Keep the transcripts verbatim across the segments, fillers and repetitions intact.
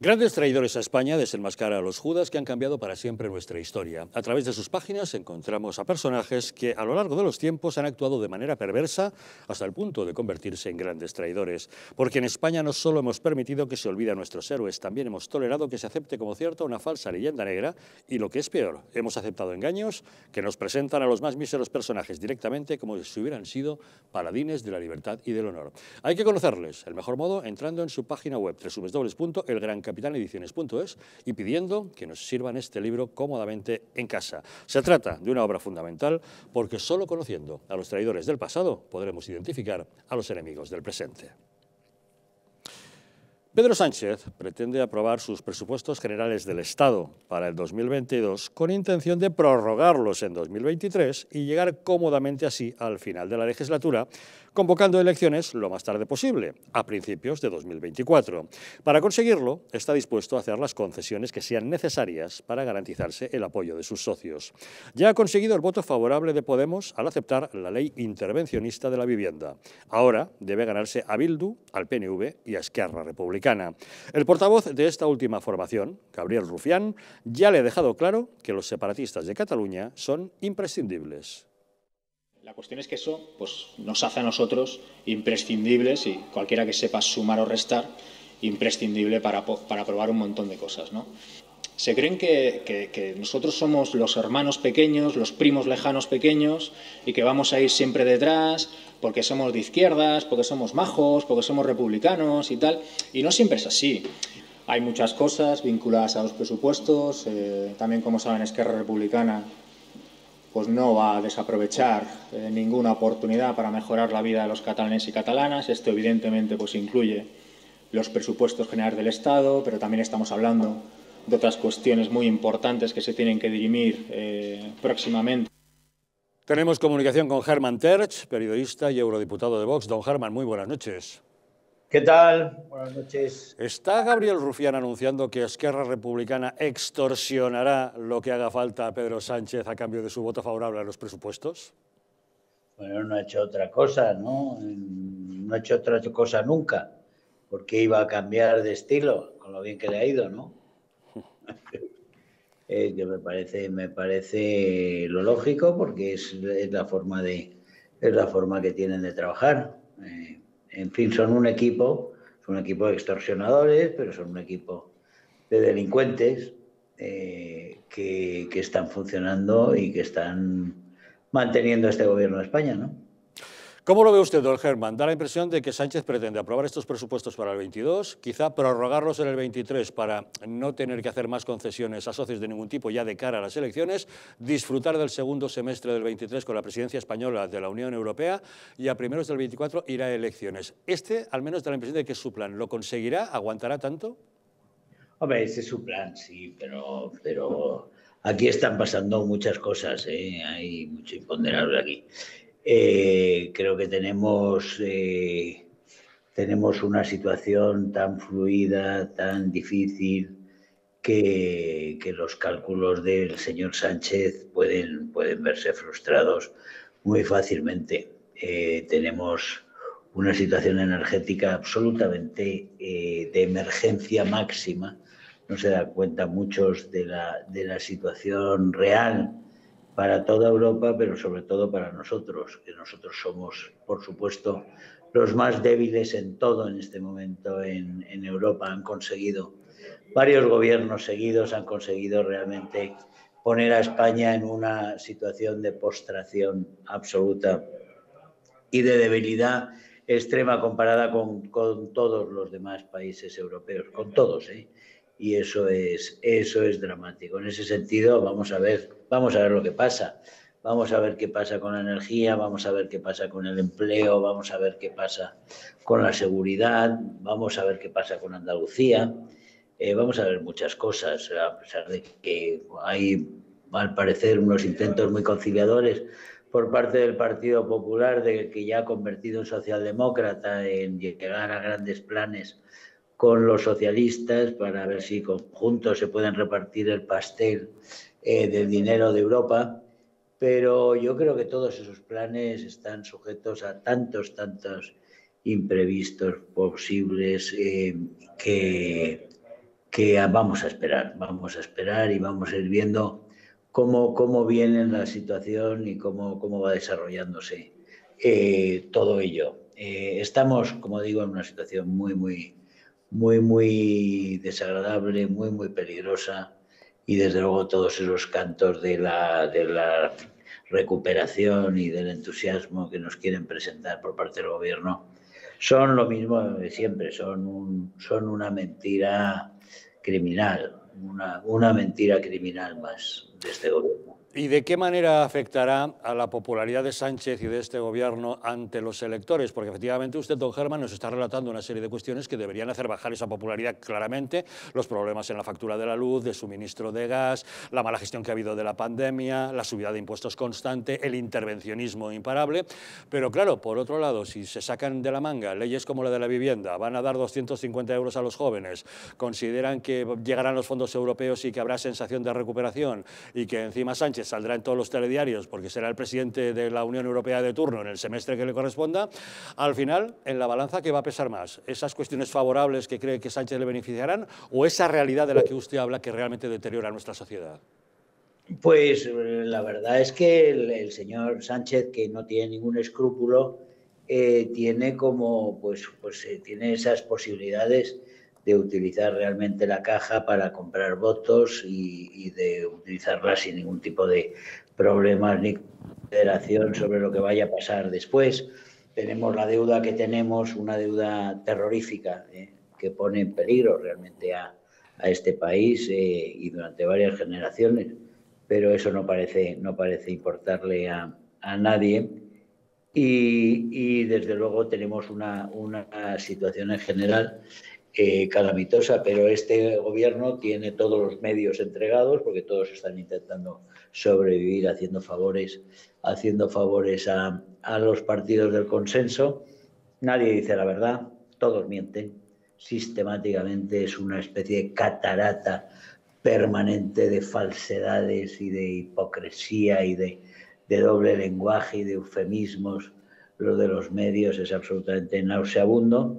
Grandes traidores a España desenmascara a los judas que han cambiado para siempre nuestra historia. A través de sus páginas encontramos a personajes que a lo largo de los tiempos han actuado de manera perversa hasta el punto de convertirse en grandes traidores. Porque en España no solo hemos permitido que se olvide a nuestros héroes, también hemos tolerado que se acepte como cierta una falsa leyenda negra y, lo que es peor, hemos aceptado engaños que nos presentan a los más míseros personajes directamente como si hubieran sido paladines de la libertad y del honor. Hay que conocerles. El mejor modo entrando en su página web doble u doble u doble u punto el gran capitán ediciones punto es y pidiendo que nos sirvan este libro cómodamente en casa. Se trata de una obra fundamental porque solo conociendo a los traidores del pasado podremos identificar a los enemigos del presente. Pedro Sánchez pretende aprobar sus presupuestos generales del Estado para el dos mil veintidós con intención de prorrogarlos en dos mil veintitrés y llegar cómodamente así al final de la legislatura, convocando elecciones lo más tarde posible, a principios de dos mil veinticuatro. Para conseguirlo, está dispuesto a hacer las concesiones que sean necesarias para garantizarse el apoyo de sus socios. Ya ha conseguido el voto favorable de Podemos al aceptar la ley intervencionista de la vivienda. Ahora debe ganarse a Bildu, al P N V y a Esquerra Republicana. El portavoz de esta última formación, Gabriel Rufián, ya le ha dejado claro que los separatistas de Cataluña son imprescindibles. La cuestión es que eso pues, nos hace a nosotros imprescindibles y cualquiera que sepa sumar o restar, imprescindible para, para aprobar un montón de cosas, ¿no? Se creen que, que, que nosotros somos los hermanos pequeños, los primos lejanos pequeños y que vamos a ir siempre detrás porque somos de izquierdas, porque somos majos, porque somos republicanos y tal. Y no siempre es así. Hay muchas cosas vinculadas a los presupuestos. Eh, también, como saben, Esquerra Republicana pues no va a desaprovechar eh, ninguna oportunidad para mejorar la vida de los catalanes y catalanas. Esto, evidentemente, pues incluye los presupuestos generales del Estado, pero también estamos hablando de otras cuestiones muy importantes que se tienen que dirimir eh, próximamente. Tenemos comunicación con Hermann Tertsch, periodista y eurodiputado de Vox. Don Hermann, muy buenas noches. ¿Qué tal? Buenas noches. ¿Está Gabriel Rufián anunciando que Esquerra Republicana extorsionará lo que haga falta a Pedro Sánchez a cambio de su voto favorable a los presupuestos? Bueno, no ha hecho otra cosa, ¿no? No ha hecho otra cosa nunca. Porque iba a cambiar de estilo, con lo bien que le ha ido, ¿no? eh, que me parece, me parece lo lógico, porque es, es la forma de, es la forma que tienen de trabajar. Eh, en fin, son un equipo, son un equipo de extorsionadores, pero son un equipo de delincuentes eh, que, que están funcionando y que están manteniendo este gobierno de España, ¿no? ¿Cómo lo ve usted, don Hermann? Da la impresión de que Sánchez pretende aprobar estos presupuestos para el veintidós, quizá prorrogarlos en el veintitrés para no tener que hacer más concesiones a socios de ningún tipo ya de cara a las elecciones, disfrutar del segundo semestre del veintitrés con la presidencia española de la Unión Europea y a primeros del veinticuatro ir a elecciones. Este, al menos, da la impresión de que su plan lo conseguirá, ¿aguantará tanto? Hombre, ese es su plan, sí, pero, pero aquí están pasando muchas cosas, ¿eh? Hay mucho imponderable aquí. Eh, creo que tenemos, eh, tenemos una situación tan fluida, tan difícil, que, que los cálculos del señor Sánchez pueden, pueden verse frustrados muy fácilmente. Eh, tenemos una situación energética absolutamente eh, de emergencia máxima. No se dan cuenta muchos de la, de la situación real para toda Europa, pero sobre todo para nosotros, que nosotros somos, por supuesto, los más débiles en todo en este momento en, en Europa. Han conseguido, varios gobiernos seguidos han conseguido realmente poner a España en una situación de postración absoluta y de debilidad extrema comparada con, con todos los demás países europeos, con todos, ¿eh? Y eso es, eso es dramático. En ese sentido, vamos a ver, vamos a ver lo que pasa. Vamos a ver qué pasa con la energía, vamos a ver qué pasa con el empleo, vamos a ver qué pasa con la seguridad, vamos a ver qué pasa con Andalucía. Eh, vamos a ver muchas cosas, a pesar de que hay, al parecer, unos intentos muy conciliadores por parte del Partido Popular, de que ya ha convertido en socialdemócrata, en llegar a grandes planes con los socialistas para ver si juntos se pueden repartir el pastel eh, del dinero de Europa. Pero yo creo que todos esos planes están sujetos a tantos, tantos imprevistos posibles eh, que, que vamos a esperar, vamos a esperar y vamos a ir viendo cómo, cómo viene la situación y cómo, cómo va desarrollándose eh, todo ello. Eh, estamos, como digo, en una situación muy, muy, muy, muy desagradable, muy, muy peligrosa, y desde luego todos esos cantos de la, de la recuperación y del entusiasmo que nos quieren presentar por parte del gobierno son lo mismo de siempre, son, un, son una mentira criminal, una, una mentira criminal más de este gobierno. ¿Y de qué manera afectará a la popularidad de Sánchez y de este gobierno ante los electores? Porque efectivamente usted, don Germán, nos está relatando una serie de cuestiones que deberían hacer bajar esa popularidad claramente, los problemas en la factura de la luz, de suministro de gas, la mala gestión que ha habido de la pandemia, la subida de impuestos constante, el intervencionismo imparable. Pero claro, por otro lado, si se sacan de la manga leyes como la de la vivienda, van a dar doscientos cincuenta euros a los jóvenes, consideran que llegarán los fondos europeos y que habrá sensación de recuperación y que encima Sánchez saldrá en todos los telediarios porque será el presidente de la Unión Europea de turno en el semestre que le corresponda, al final, en la balanza, ¿qué va a pesar más? ¿Esas cuestiones favorables que cree que Sánchez le beneficiarán o esa realidad de la que usted habla que realmente deteriora nuestra sociedad? Pues la verdad es que el, el señor Sánchez, que no tiene ningún escrúpulo, eh, tiene como, pues, pues eh, tiene esas posibilidades de utilizar realmente la caja para comprar votos y, y de utilizarla sin ningún tipo de problemas ni consideración sobre lo que vaya a pasar después. Tenemos la deuda que tenemos, una deuda terrorífica, eh, que pone en peligro realmente a, a este país eh, y durante varias generaciones, pero eso no parece, no parece importarle a, a nadie. Y, y desde luego tenemos una, una situación en general Eh, calamitosa, pero este gobierno tiene todos los medios entregados porque todos están intentando sobrevivir haciendo favores, haciendo favores a, a los partidos del consenso. Nadie dice la verdad, todos mienten. Sistemáticamente es una especie de catarata permanente de falsedades y de hipocresía y de, de doble lenguaje y de eufemismos. Lo de los medios es absolutamente nauseabundo.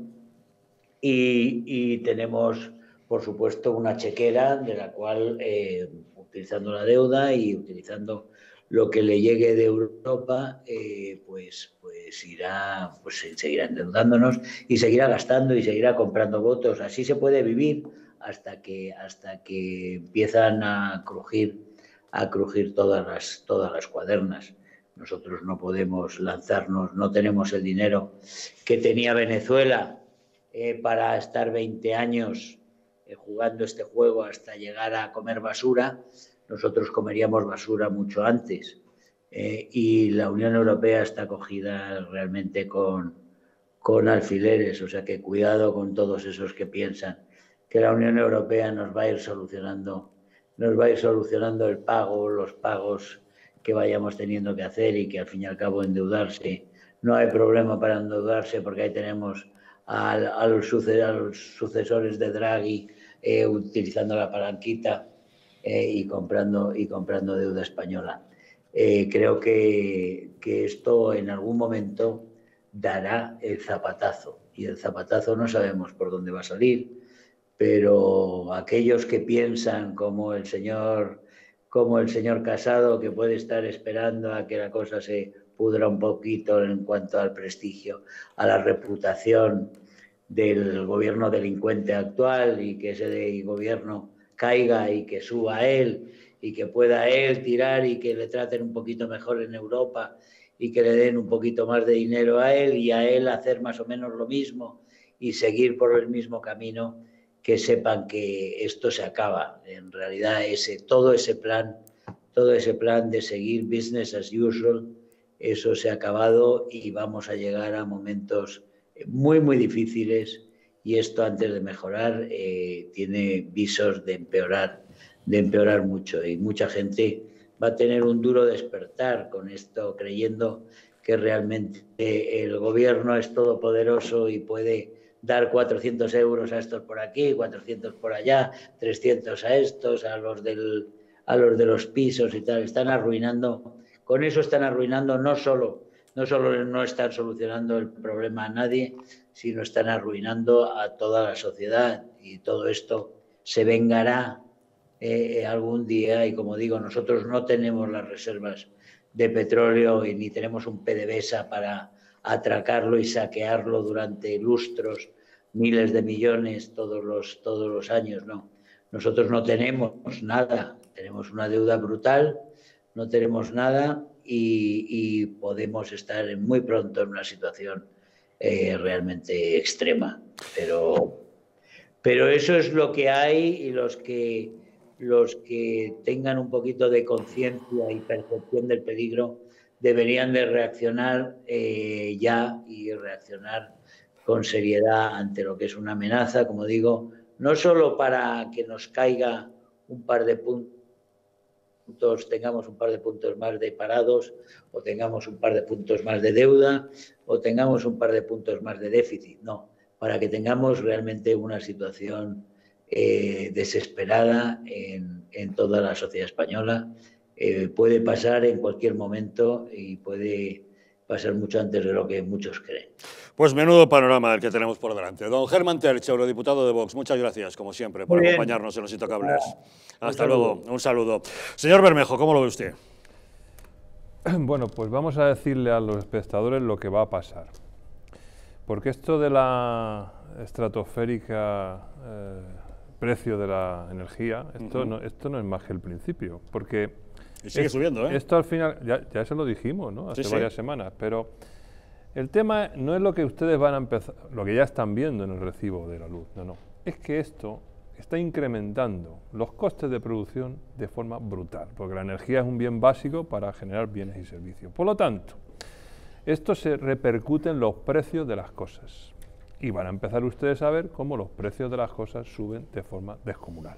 Y, y tenemos, por supuesto, una chequera de la cual, eh, utilizando la deuda y utilizando lo que le llegue de Europa, eh, pues, pues, irá, pues seguirá endeudándonos y seguirá gastando y seguirá comprando votos. Así se puede vivir hasta que, hasta que empiezan a crujir, a crujir todas las, todas las cuadernas. Nosotros no podemos lanzarnos, no tenemos el dinero que tenía Venezuela Eh, para estar veinte años eh, jugando este juego hasta llegar a comer basura. Nosotros comeríamos basura mucho antes. Eh, y la Unión Europea está cogida realmente con, con alfileres, o sea que cuidado con todos esos que piensan que la Unión Europea nos va a ir solucionando, nos va a ir solucionando el pago, los pagos que vayamos teniendo que hacer y que al fin y al cabo endeudarse. No hay problema para endeudarse porque ahí tenemos A, a, los sucesores, a los sucesores de Draghi eh, utilizando la palanquita eh, y, comprando, y comprando deuda española. Eh, creo que, que esto en algún momento dará el zapatazo y el zapatazo no sabemos por dónde va a salir, pero aquellos que piensan como el señor, como el señor Casado, que puede estar esperando a que la cosa se pudra un poquito en cuanto al prestigio, a la reputación del gobierno delincuente actual y que ese gobierno caiga y que suba a él y que pueda él tirar y que le traten un poquito mejor en Europa y que le den un poquito más de dinero a él y a él hacer más o menos lo mismo y seguir por el mismo camino, que sepan que esto se acaba. En realidad ese, todo ese plan, todo ese plan de seguir business as usual, eso se ha acabado y vamos a llegar a momentos muy, muy difíciles y esto, antes de mejorar, eh, tiene visos de empeorar, de empeorar mucho y mucha gente va a tener un duro despertar con esto, creyendo que realmente el gobierno es todopoderoso y puede dar cuatrocientos euros a estos por aquí, cuatrocientos por allá, trescientos a estos, a los, del, a los de los pisos y tal. Están arruinando, con eso están arruinando no solo, no solo no están solucionando el problema a nadie, sino están arruinando a toda la sociedad. Y todo esto se vengará eh, algún día, y como digo, nosotros no tenemos las reservas de petróleo y ni tenemos un P D V S A para atracarlo y saquearlo durante lustros, miles de millones todos los, todos los años, no. Nosotros no tenemos nada, tenemos una deuda brutal, no tenemos nada y, y podemos estar muy pronto en una situación eh, realmente extrema. Pero, pero eso es lo que hay, y los que, los que tengan un poquito de conciencia y percepción del peligro deberían de reaccionar eh, ya y reaccionar con seriedad ante lo que es una amenaza, como digo, no solo para que nos caiga un par de puntos, tengamos un par de puntos más de parados, o tengamos un par de puntos más de deuda, o tengamos un par de puntos más de déficit, no, para que tengamos realmente una situación eh, desesperada en, en toda la sociedad española. Eh, puede pasar en cualquier momento y puede pasar mucho antes de lo que muchos creen. Pues menudo panorama el que tenemos por delante. Don Germán Terch, eurodiputado de Vox, muchas gracias, como siempre, por acompañarnos en Los Intocables. Hasta luego, un saludo. Señor Bermejo, ¿cómo lo ve usted? Bueno, pues vamos a decirle a los espectadores lo que va a pasar. Porque esto de la estratosférica eh, precio de la energía, esto, uh-huh. no, esto no es más que el principio. Porque y sigue es, subiendo, ¿eh? Esto al final, ya, ya se lo dijimos, ¿no? Hace sí, varias sí. semanas, pero el tema no es lo que ustedes van a empezar, lo que ya están viendo en el recibo de la luz, no, no. Es que esto está incrementando los costes de producción de forma brutal, porque la energía es un bien básico para generar bienes y servicios. Por lo tanto, esto se repercute en los precios de las cosas. Y van a empezar ustedes a ver cómo los precios de las cosas suben de forma descomunal.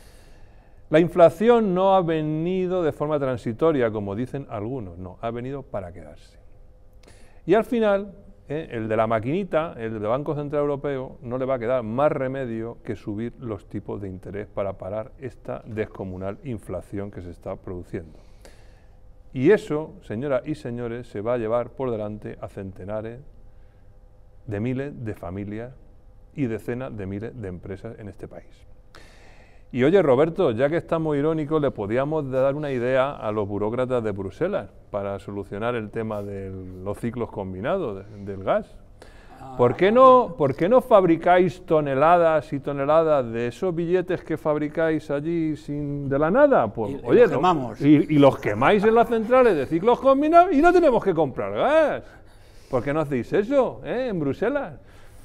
La inflación no ha venido de forma transitoria, como dicen algunos, no, ha venido para quedarse. Y al final, eh, el de la maquinita, el del Banco Central Europeo, no le va a quedar más remedio que subir los tipos de interés para parar esta descomunal inflación que se está produciendo. Y eso, señoras y señores, se va a llevar por delante a centenares de miles de familias y decenas de miles de empresas en este país. Y oye, Roberto, ya que estamos irónicos, le podíamos dar una idea a los burócratas de Bruselas para solucionar el tema de los ciclos combinados de, del gas. ¿Por qué no, ¿por qué no fabricáis toneladas y toneladas de esos billetes que fabricáis allí sin de la nada? Pues, y, oye, y, los no, y, y los quemáis en las centrales de ciclos combinados y no tenemos que comprar gas. ¿Por qué no hacéis eso, eh, en Bruselas?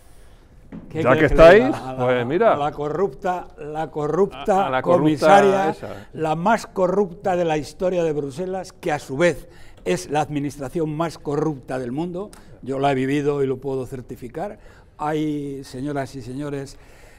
Ya que estáis, la, pues la, mira. La corrupta, la corrupta a, a la comisaria, esa. la más corrupta de la historia de Bruselas, que a su vez es la administración más corrupta del mundo. Yo la he vivido y lo puedo certificar. Hay, señoras y señores,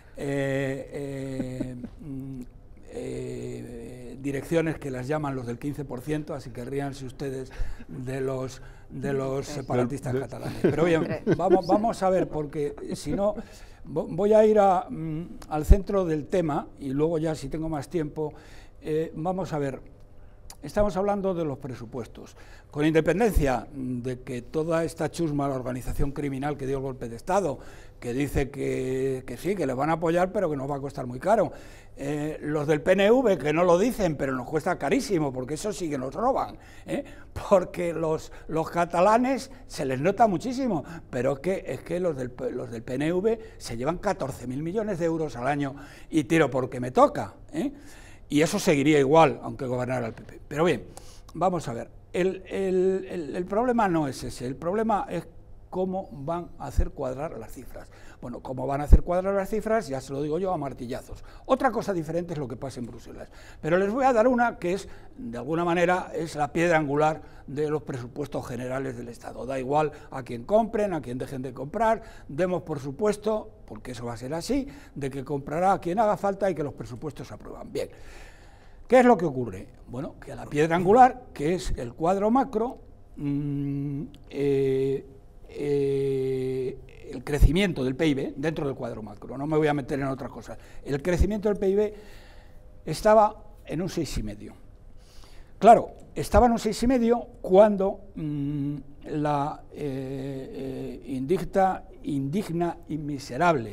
eh, eh, eh, direcciones que las llaman los del quince por ciento, así que ríanse ustedes de los de los separatistas catalanes. Pero bien, vamos, vamos a ver, porque si no, voy a ir a, mm, al centro del tema y luego ya, si tengo más tiempo, eh, vamos a ver. Estamos hablando de los presupuestos. Con independencia de que toda esta chusma, la organización criminal que dio el golpe de Estado, que dice que, que sí, que les van a apoyar, pero que nos va a costar muy caro. Eh, los del P N V, que no lo dicen, pero nos cuesta carísimo, porque eso sí que nos roban, ¿eh? Porque los, los catalanes se les nota muchísimo, pero es que, es que los, del, los del P N V se llevan catorce mil millones de euros al año y tiro porque me toca, ¿eh? Y eso seguiría igual, aunque gobernara el P P. Pero bien, vamos a ver, el, el, el, el problema no es ese, el problema es cómo van a hacer cuadrar las cifras. Bueno, cómo van a hacer cuadrar las cifras, ya se lo digo yo, a martillazos. Otra cosa diferente es lo que pasa en Bruselas. Pero les voy a dar una que es, de alguna manera, es la piedra angular de los presupuestos generales del Estado. Da igual a quien compren, a quien dejen de comprar, demos por supuesto, porque eso va a ser así, de que comprará a quien haga falta y que los presupuestos se aprueban. Bien, ¿qué es lo que ocurre? Bueno, que la piedra angular, que es el cuadro macro, mmm, eh, eh, el crecimiento del P I B dentro del cuadro macro, no me voy a meter en otra cosa. El crecimiento del P I B estaba en un seis coma cinco. Claro, estaba en un seis coma cinco cuando mmm, la eh, eh, indigna, indigna y miserable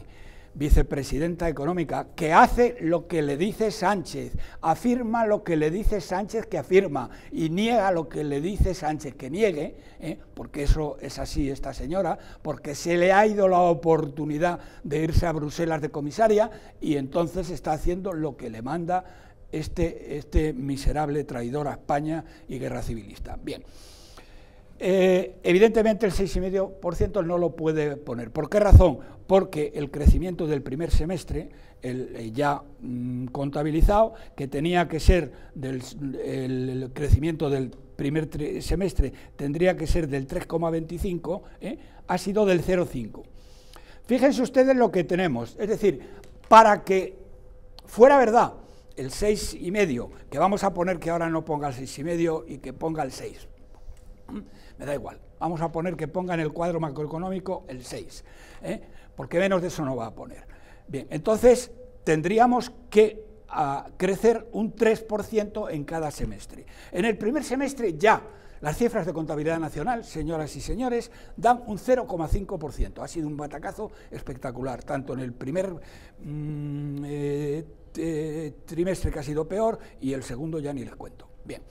vicepresidenta económica, que hace lo que le dice Sánchez, afirma lo que le dice Sánchez que afirma y niega lo que le dice Sánchez que niegue, ¿eh? porque eso es así esta señora, porque se le ha ido la oportunidad de irse a Bruselas de comisaria y entonces está haciendo lo que le manda este, este miserable traidor a España y guerra civilista. Bien. Eh, evidentemente el seis coma cinco por ciento no lo puede poner. ¿Por qué razón? Porque el crecimiento del primer semestre, el, el ya mmm, contabilizado, que tenía que ser del el, el crecimiento del primer semestre, tendría que ser del tres coma veinticinco, ¿eh? ha sido del cero coma cinco. Fíjense ustedes lo que tenemos, es decir, para que fuera verdad el seis coma cinco, que vamos a poner que ahora no ponga el seis coma cinco y que ponga el seis, me da igual, vamos a poner que ponga en el cuadro macroeconómico el seis, ¿eh? porque menos de eso no va a poner. Bien, entonces tendríamos que a, crecer un tres por ciento en cada semestre. En el primer semestre ya las cifras de contabilidad nacional, señoras y señores, dan un cero coma cinco por ciento. Ha sido un batacazo espectacular, tanto en el primer mmm, eh, eh, trimestre, que ha sido peor, y el segundo ya ni les cuento. Bien.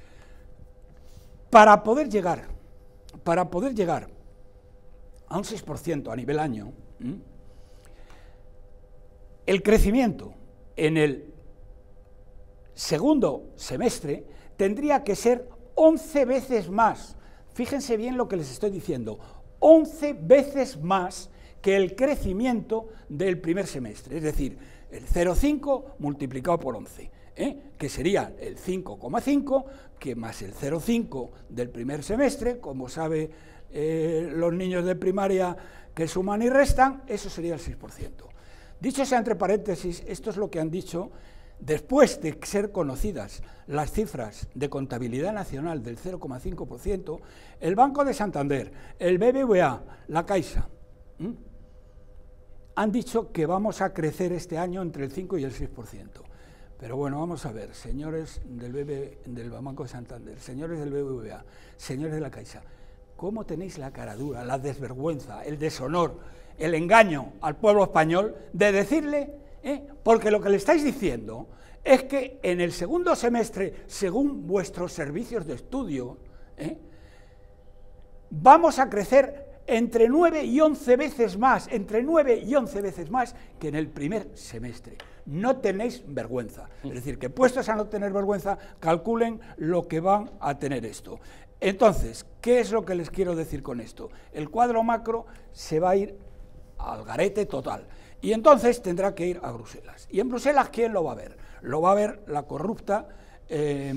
Para poder llegar, para poder llegar a un seis por ciento a nivel año, ¿m? el crecimiento en el segundo semestre tendría que ser once veces más. Fíjense bien lo que les estoy diciendo, once veces más que el crecimiento del primer semestre, es decir, el cero coma cinco multiplicado por once. ¿Eh? que sería el cinco coma cinco, que más el cero coma cinco del primer semestre, como sabe eh, los niños de primaria que suman y restan, eso sería el seis por ciento. Dicho sea entre paréntesis, esto es lo que han dicho después de ser conocidas las cifras de contabilidad nacional del cero coma cinco por ciento, el Banco de Santander, el B B V A, la Caixa, ¿m? han dicho que vamos a crecer este año entre el cinco y el seis por ciento. Pero bueno, vamos a ver, señores del, B B, del Banco de Santander, señores del B B V A, señores de la Caixa, ¿cómo tenéis la caradura, la desvergüenza, el deshonor, el engaño al pueblo español de decirle, eh, porque lo que le estáis diciendo es que en el segundo semestre, según vuestros servicios de estudio, eh, vamos a crecer entre nueve y once veces más, entre nueve y once veces más que en el primer semestre. No tenéis vergüenza. Es decir, que puestos a no tener vergüenza, calculen lo que van a tener esto. Entonces, ¿qué es lo que les quiero decir con esto? El cuadro macro se va a ir al garete total. Y entonces tendrá que ir a Bruselas. ¿Y en Bruselas quién lo va a ver? Lo va a ver la corrupta, eh,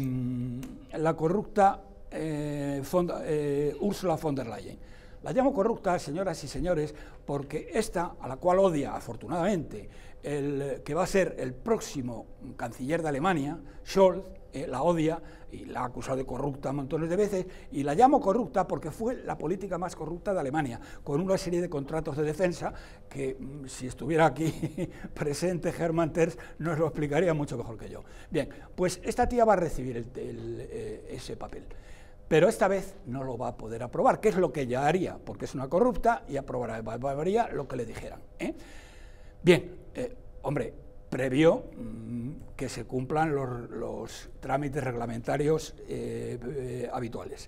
la corrupta eh, fonda, eh, Ursula von der Leyen. La llamo corrupta, señoras y señores, porque esta, a la cual odia, afortunadamente, el que va a ser el próximo canciller de Alemania, Scholz, eh, la odia y la ha acusado de corrupta montones de veces, y la llamo corrupta porque fue la política más corrupta de Alemania, con una serie de contratos de defensa que, si estuviera aquí presente Hermann Tertsch, nos lo explicaría mucho mejor que yo. Bien, pues esta tía va a recibir el, el, eh, ese papel. Pero esta vez no lo va a poder aprobar, que es lo que ella haría, porque es una corrupta y aprobaría lo que le dijeran. ¿eh? Bien, eh, hombre, previo mmm, que se cumplan los, los trámites reglamentarios eh, eh, habituales.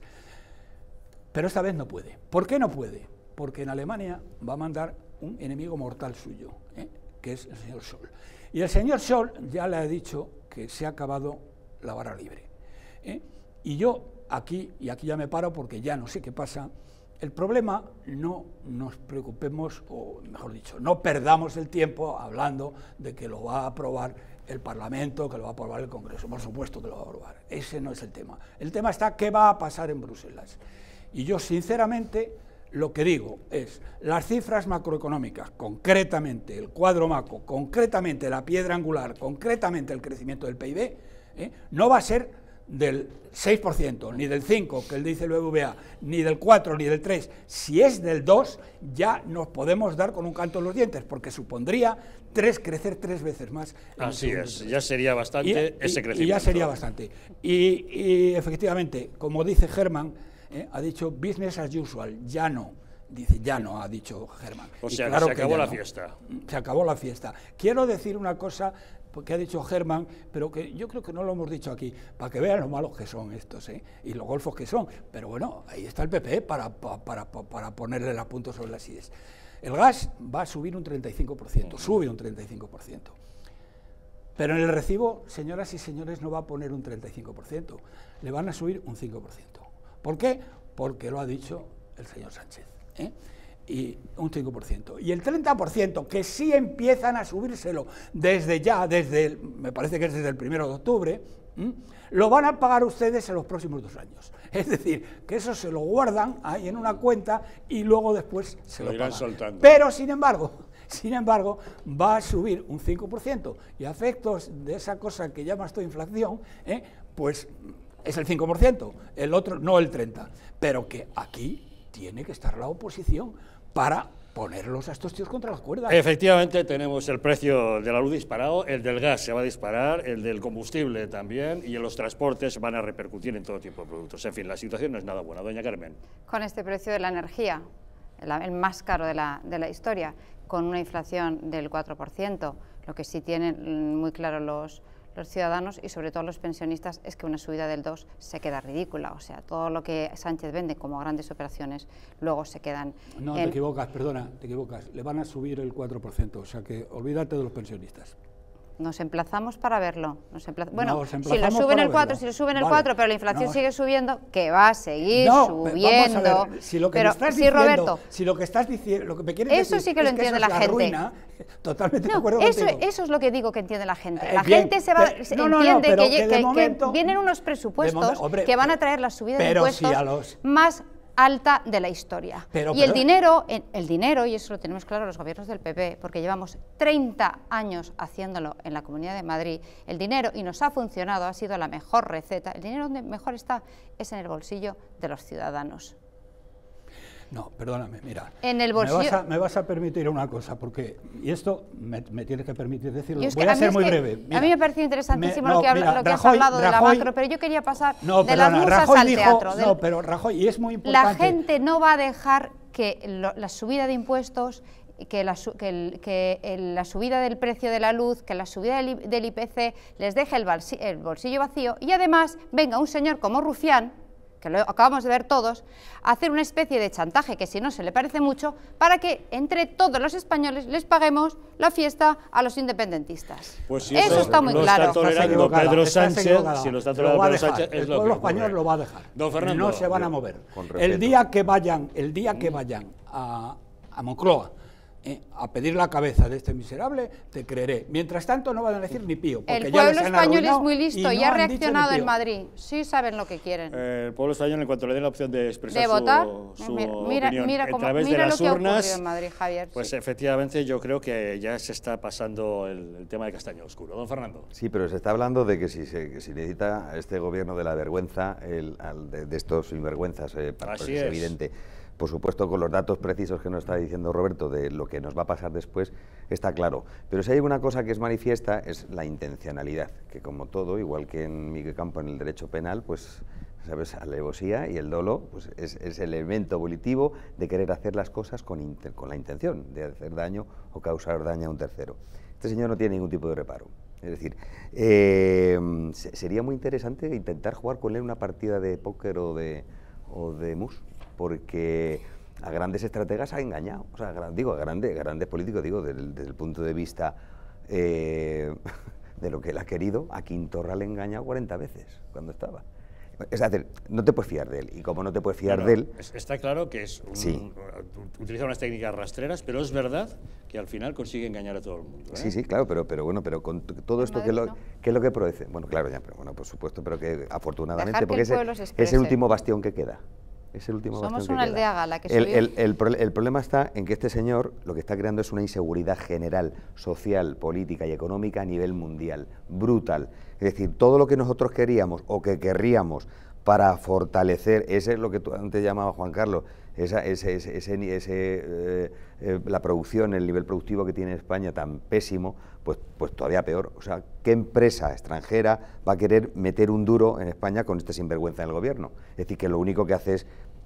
Pero esta vez no puede. ¿Por qué no puede? Porque en Alemania va a mandar un enemigo mortal suyo, ¿eh? que es el señor Scholz. Y el señor Scholz ya le ha dicho que se ha acabado la barra libre. ¿eh? Y yo aquí, y aquí ya me paro porque ya no sé qué pasa, el problema no nos preocupemos, o mejor dicho, no perdamos el tiempo hablando de que lo va a aprobar el Parlamento, que lo va a aprobar el Congreso. Por supuesto que lo va a aprobar, ese no es el tema. El tema está qué va a pasar en Bruselas. Y yo, sinceramente, lo que digo es, las cifras macroeconómicas, concretamente el cuadro macro, concretamente la piedra angular, concretamente el crecimiento del P I B, ¿eh? no va a ser del seis por ciento, ni del cinco por ciento, que él dice el B B V A, ni del cuatro por ciento, ni del tres por ciento. Si es del dos por ciento, ya nos podemos dar con un canto en los dientes, porque supondría tres, crecer tres veces más. Así es, ya sería bastante y, ese crecimiento. Y ya sería bastante. Y, y efectivamente, como dice Hermann, eh, ha dicho business as usual, ya no. Dice, ya no, ha dicho Germán. O Y sea, claro se acabó que ya la no. fiesta. Se acabó la fiesta. Quiero decir una cosa que ha dicho Germán, pero que yo creo que no lo hemos dicho aquí, para que vean lo malos que son estos, ¿eh? Y lo golfos que son. Pero bueno, ahí está el P P para, para, para, para ponerle el punto sobre las sillas. El gas va a subir un treinta y cinco por ciento, sube un treinta y cinco por ciento. Pero en el recibo, señoras y señores, no va a poner un treinta y cinco por ciento, le van a subir un cinco por ciento. ¿Por qué? Porque lo ha dicho el señor Sánchez, ¿eh? Y un cinco por ciento. Y el treinta por ciento, que sí empiezan a subírselo desde ya, desde el, me parece que es desde el primero de octubre, ¿m? Lo van a pagar ustedes en los próximos dos años. Es decir, que eso se lo guardan ahí en una cuenta y luego después se lo, lo irán pagan. soltando. Pero, sin embargo, sin embargo, va a subir un cinco por ciento y a efectos de esa cosa que llama esto inflación, ¿eh? Pues es el cinco por ciento, el otro no el treinta por ciento. Pero que aquí tiene que estar la oposición para ponerlos a estos tíos contra las cuerdas. Efectivamente, tenemos el precio de la luz disparado, el del gas se va a disparar, el del combustible también, y en los transportes van a repercutir en todo tipo de productos. En fin, la situación no es nada buena. Doña Carmen. Con este precio de la energía, el, el más caro de la, de la historia, con una inflación del cuatro por ciento, lo que sí tienen muy claro los... los ciudadanos y sobre todo los pensionistas es que una subida del dos se queda ridícula, o sea, todo lo que Sánchez vende como grandes operaciones luego se quedan... No, en... te equivocas, perdona, te equivocas, le van a subir el cuatro por ciento, o sea que olvídate de los pensionistas. Nos emplazamos para verlo. Nos emplaz... Bueno, Nos si lo emplazamos suben para el cuatro, verlo. si lo suben el Vale. cuatro, pero la inflación No. sigue subiendo, que va a seguir No, subiendo. vamos a ver, si lo que pero me estás sí, diciendo, Roberto, si lo que estás diciendo, lo que me quieres eso decir sí que lo es entiende eso es la gente. ruina, totalmente de no, acuerdo eso, contigo. eso es lo que digo que entiende la gente. Eh, La bien, gente se va, pero- se no, no, no, entiende pero que, que lle- de que- que momento- vienen unos de presupuestos momen- hombre, que van a pero- traer la subida de pero si impuestos a los- más alta de la historia. Pero, y el pero- dinero, en- el dinero, y eso lo tenemos claro los gobiernos del P P, porque llevamos treinta años haciéndolo en la Comunidad de Madrid, el dinero, y nos ha funcionado, ha sido la mejor receta, el dinero donde mejor está es en el bolsillo de los ciudadanos. No, perdóname, mira. En el Me vas, bolsillo- a, me vas a permitir una cosa, porque, y esto me, me tienes que permitir decirlo, Yo es que voy a mí ser es muy que breve. a mí me parece interesantísimo me- lo que, no, habla- mira, lo que Rajoy- has hablado de la Rajoy- macro, pero yo quería pasar No, de las perdona, musas Rajoy al dijo, teatro. del- no, pero Rajoy, y es muy la importante. gente no va a dejar que lo- la subida de impuestos, que, la, su- que, el- que el- la subida del precio de la luz, que la subida del, I- del I P C les deje el, balsi- el bolsillo vacío y además venga un señor como Rufián, que lo acabamos de ver todos, a hacer una especie de chantaje, que si no se le parece mucho, para que entre todos los españoles les paguemos la fiesta a los independentistas. Pues si eso, eso está muy lo claro. está tolerando equivocada, Pedro estás Sánchez, equivocada. si lo está Lo tolerando va a Pedro dejar, Sánchez, es el lo pueblo que ocurre. español lo va a dejar. Don Fernando, no se van a yo, mover. con El respeto. día que vayan, el día que vayan a, a Moncloa eh, a pedir la cabeza de este miserable, te creeré. Mientras tanto no van a decir ni pío. porque El ya pueblo les han español es arruinado muy listo y y, no ha han dicho ni reaccionado en pío. Madrid. Sí saben lo que quieren. Eh, el pueblo español, en cuanto le den la opción de expresar ¿De su, votar? su Mira- opinión mira a cómo- través mira de lo las que ha ocurrido urnas, en Madrid, Javier, pues sí. efectivamente yo creo que ya se está pasando el, el tema de castaño oscuro. Don Fernando. Sí, pero se está hablando de que si, se, que si necesita a este gobierno de la vergüenza, el, al de, de estos sinvergüenzas, eh, para- Así pues es es. evidente. Por supuesto, con los datos precisos que nos está diciendo Roberto de lo que nos va a pasar después, está claro. Pero si hay una cosa que es manifiesta, es la intencionalidad, que como todo, igual que en mi campo, en el derecho penal, pues, ¿sabes?, la alevosía y el dolo pues es, es el elemento volitivo de querer hacer las cosas con, inter- con la intención de hacer daño o causar daño a un tercero. Este señor no tiene ningún tipo de reparo. Es decir, eh, se- sería muy interesante intentar jugar con él una partida de póker o de, o de mus, porque a grandes estrategas ha engañado. O sea, gran- digo, a grandes, grandes políticos, digo, desde, el- desde el punto de vista eh, de lo que él ha querido, a Quintorra le ha engañado cuarenta veces cuando estaba. Es decir, no te puedes fiar de él, y como no te puedes fiar Bueno, de él... es- está claro que es un- Sí. utiliza unas técnicas rastreras, pero es verdad que al final consigue engañar a todo el mundo. ¿eh? Sí, sí, claro, pero, pero bueno, pero con t- todo En esto, ¿qué es, lo, Madrid, qué es lo que produce? Bueno, claro, ya, pero bueno, por supuesto, pero que afortunadamente, Dejar que porque el es, pueblo se es exprese. el último bastión que queda. Es el último Somos bastión una que queda. aldea gala que el, subió. el, el pro- el problema está en que este señor lo que está creando es una inseguridad general, social, política y económica a nivel mundial, brutal. Es decir, todo lo que nosotros queríamos o que querríamos para fortalecer, ese es lo que tú antes llamabas, Juan Carlos, esa, ese, ese, ese, ese, eh, eh, la producción, el nivel productivo que tiene España tan pésimo, pues, pues todavía peor. O sea, ¿qué empresa extranjera va a querer meter un duro en España con este sinvergüenza en el gobierno? Es decir, que lo único que hace es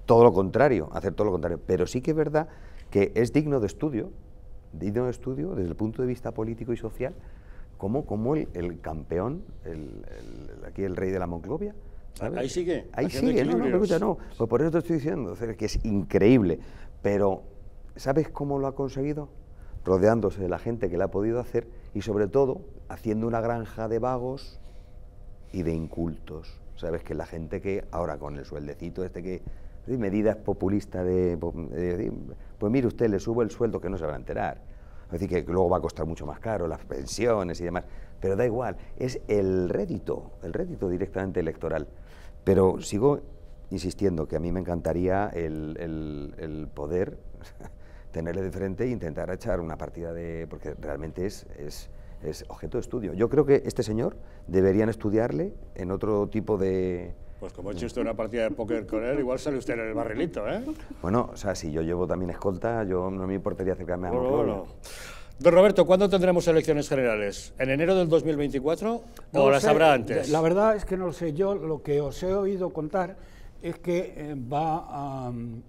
todo lo contrario, hacer todo lo contrario. Pero sí que es verdad que es digno de estudio, digno de estudio desde el punto de vista político y social, como, como el, el campeón, el, el, aquí el rey de la Monclovia, ¿sabes? Ahí sigue. Ahí sigue, no, no, me escucha, no. Pues por eso te estoy diciendo, que es increíble. Pero, ¿sabes cómo lo ha conseguido? Rodeándose de la gente que le ha podido hacer y, sobre todo, haciendo una granja de vagos y de incultos. ¿Sabes? Que la gente que ahora con el sueldecito este que... medidas populistas de, de, de... Pues mire usted, le subo el sueldo que no se van a enterar. Es decir, que luego va a costar mucho más caro, las pensiones y demás. Pero da igual, es el rédito, el rédito directamente electoral. Pero sigo insistiendo que a mí me encantaría el, el, el poder tenerle de frente e intentar echar una partida de... porque realmente es... es es objeto de estudio. Yo creo que este señor deberían estudiarle en otro tipo de... Pues como eche usted una partida de póker con él, igual sale usted en el barrilito, ¿eh? Bueno, o sea, si yo llevo también escolta, yo no me importaría acercarme a bueno, Moncloa. bueno. Don Roberto, ¿cuándo tendremos elecciones generales? ¿En enero del dos mil veinticuatro no o las sé, habrá antes? La verdad es que no lo sé. Yo lo que os he oído contar es que eh, va a... Um,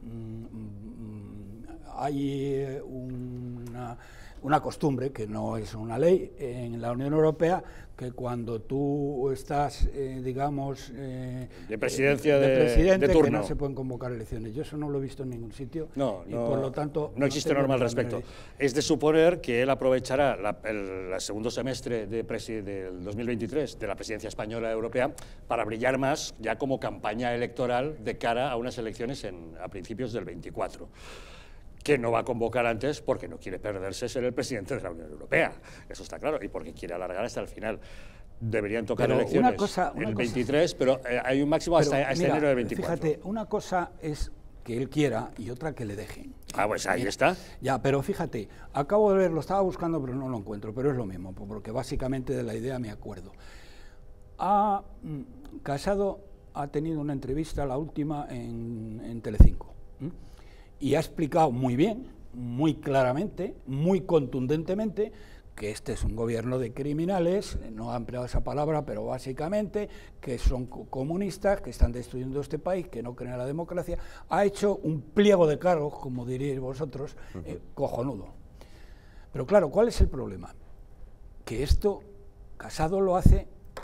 um, hay una... una costumbre, que no es una ley, en la Unión Europea, que cuando tú estás, eh, digamos, eh, de presidencia de, de, de presidente, de turno, que no se pueden convocar elecciones. Yo eso no lo he visto en ningún sitio. No, y no, por lo tanto, no existe norma al respecto. Es de suponer que él aprovechará la, el, el segundo semestre de del dos mil veintitrés de la presidencia española europea para brillar más ya como campaña electoral de cara a unas elecciones en, a principios del veinticuatro. Que no va a convocar antes porque no quiere perderse ser el presidente de la Unión Europea, eso está claro, y porque quiere alargar hasta el final. Deberían tocar pero elecciones una cosa, una el cosa, veintitrés, pero eh, hay un máximo hasta, pero, hasta mira, enero del veinticuatro. Fíjate, una cosa es que él quiera y otra que le dejen. Ah, pues ahí está. Ya, pero fíjate, acabo de ver, lo estaba buscando pero no lo encuentro, pero es lo mismo, porque básicamente de la idea me acuerdo. Ha, Casado ha tenido una entrevista, la última, en, en Telecinco, ¿eh? Y ha explicado muy bien, muy claramente, muy contundentemente, que este es un gobierno de criminales, no ha empleado esa palabra, pero básicamente que son comunistas, que están destruyendo este país, que no creen en la democracia. Ha hecho un pliego de cargos, como diríais vosotros, eh, cojonudo. Pero claro, ¿cuál es el problema? Que esto Casado lo hace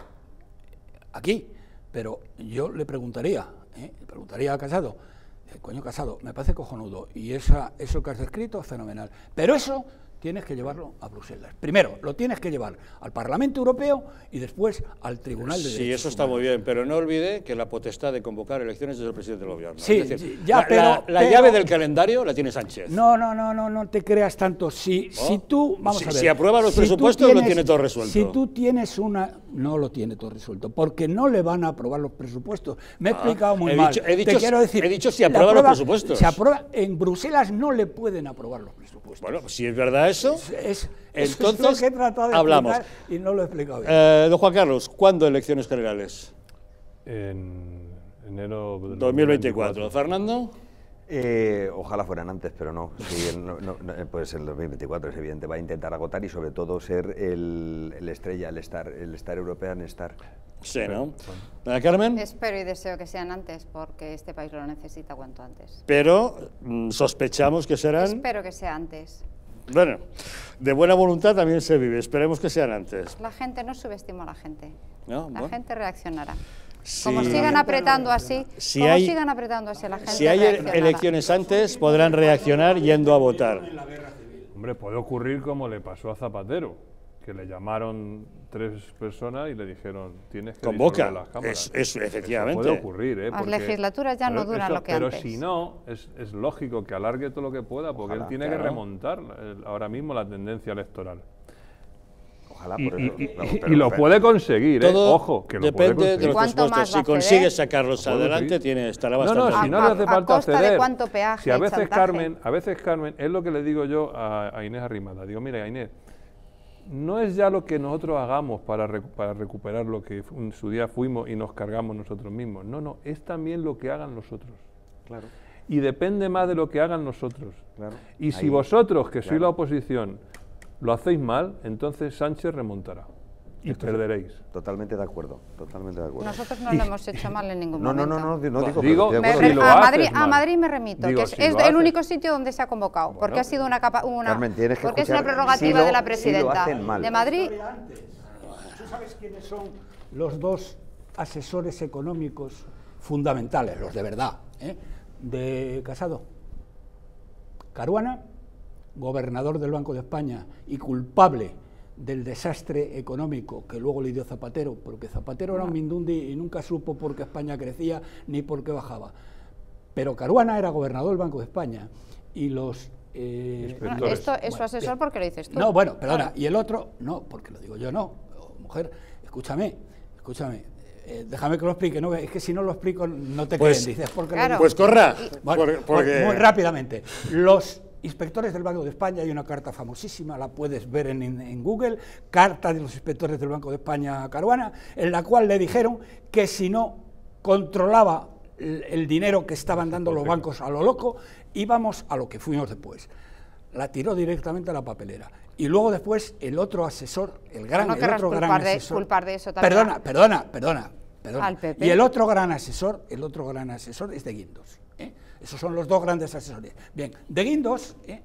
aquí, pero yo le preguntaría, ¿eh? le preguntaría a Casado, eh, coño Casado, me parece cojonudo, y esa, eso que has descrito es fenomenal, pero eso tienes que llevarlo a Bruselas. Primero, lo tienes que llevar al Parlamento Europeo y después al Tribunal de Derechos Sí, eso está Humanos. muy bien, pero no olvide que la potestad de convocar elecciones es del presidente del gobierno. Sí, es decir, ya, la, pero, la, la pero, llave del calendario la tiene Sánchez. No, no, no, no, no te creas tanto. Si, ¿Oh? si tú, vamos si, a ver. Si aprueba los si presupuestos tienes, lo tiene todo resuelto. Si tú tienes una... No lo tiene todo resuelto, porque no le van a aprobar los presupuestos. Me he Ah, explicado muy he mal. dicho- he dicho- te quiero decir, he dicho si la aprueba los prueba- presupuestos. Si aprueba, en Bruselas no le pueden aprobar los presupuestos. Bueno, pues si es verdad eso, Es, es, entonces es lo que he tratado de hablamos. explicar y no lo he explicado bien. Eh, don Juan Carlos, ¿cuándo elecciones generales? En enero del dos mil veinticuatro. ¿Fernando? Eh, ojalá fueran antes, pero no. Sí, el, no, no, pues el dos mil veinticuatro es evidente, va a intentar agotar y sobre todo ser el, el estrella, el star, el star European Star. Sí, ¿no? ¿Doña Carmen? Espero y deseo que sean antes, porque este país lo necesita cuanto antes. Pero mm, sospechamos que serán... Espero que sea antes. Bueno, de buena voluntad también se vive, esperemos que sean antes. La gente no subestima a la gente. ¿No? La Bueno. gente reaccionará. Sí. Como sigan apretando así, Si como hay- sigan apretando así, la gente Si hay reaccionará. elecciones antes, podrán reaccionar yendo a votar. Hombre, puede ocurrir como le pasó a Zapatero, que le llamaron tres personas y le dijeron, tienes que Convoca, disolver las cámaras. es, es efectivamente. Puede ocurrir, ¿eh? Las Porque- legislaturas ya no pero duran eso- lo que pero antes. si no, es, es lógico que alargue todo lo que pueda, porque Ojalá, él tiene claro. que remontar eh, ahora mismo la tendencia electoral. Ojalá Y, por y- eso. y- vamos, y pero- lo puede conseguir, ¿eh? Todo Ojo, que lo puede depende de conseguir. los ¿Cuánto presupuestos. más va Si a consigue ceder? sacarlos Puede adelante, seguir. tiene, estará No, bastante no, si bien. no le ¿A- hace a falta costa de ceder. cuánto peaje Si a y veces chantaje? Carmen, a veces Carmen, es lo que le digo yo a, a Inés Arrimada. Digo, mira, Inés, no es ya lo que nosotros hagamos para, recu- para recuperar lo que en su día fuimos y nos cargamos nosotros mismos. No, no, es también lo que hagan los otros. Claro, Y depende más de lo que hagan nosotros. claro. Y si Ahí, vosotros, que sois claro. la oposición, lo hacéis mal, entonces Sánchez remontará. y perderéis. Totalmente de acuerdo, totalmente de acuerdo. Nosotros no lo hemos hecho mal en ningún no, momento. No, no, no, no, no digo, digo pero me, estoy de si acuerdo. lo a, Madrid, haces mal. a Madrid me remito, Digo, que es, si es lo el haces. único sitio donde se ha convocado, Bueno, porque ha sido una, capa, una Carmen, tienes que porque es una escuchar prerrogativa si lo- de la si lo presidenta hacen mal. de Madrid. ¿Tú sabes quiénes son los dos asesores económicos fundamentales, los de verdad, ¿eh? de Casado? Caruana, gobernador del Banco de España y culpable del desastre económico que luego le dio Zapatero, porque Zapatero era un mindundi y nunca supo por qué España crecía ni por qué bajaba. Pero Caruana era gobernador del Banco de España y los... Eh, Bueno, esto es su bueno, asesor bien. porque lo dices tú. No, bueno, perdona, Claro. y el otro, no, porque lo digo yo no. Mujer, escúchame, escúchame, eh, déjame que lo explique, no, es que si no lo explico no te Pues- creen, dices, porque Claro. lo Pues corra, Bueno, por- porque... pues muy rápidamente. Los inspectores del Banco de España, hay una carta famosísima, la puedes ver en, en- en Google, carta de los inspectores del Banco de España a Caruana, en la cual le dijeron que si no controlaba el, el dinero que estaban dando los bancos a lo loco, íbamos a lo que fuimos después. La tiró directamente a la papelera. Y luego después el otro asesor, el gran, No el querrás otro gran culpar de- asesor... culpar de eso también Perdona, a- perdona, perdona, perdona. Al P P. Y el otro gran asesor, el otro gran asesor es de Guindos. ¿eh? Esos son los dos grandes asesores. Bien, de Guindos... ¿eh?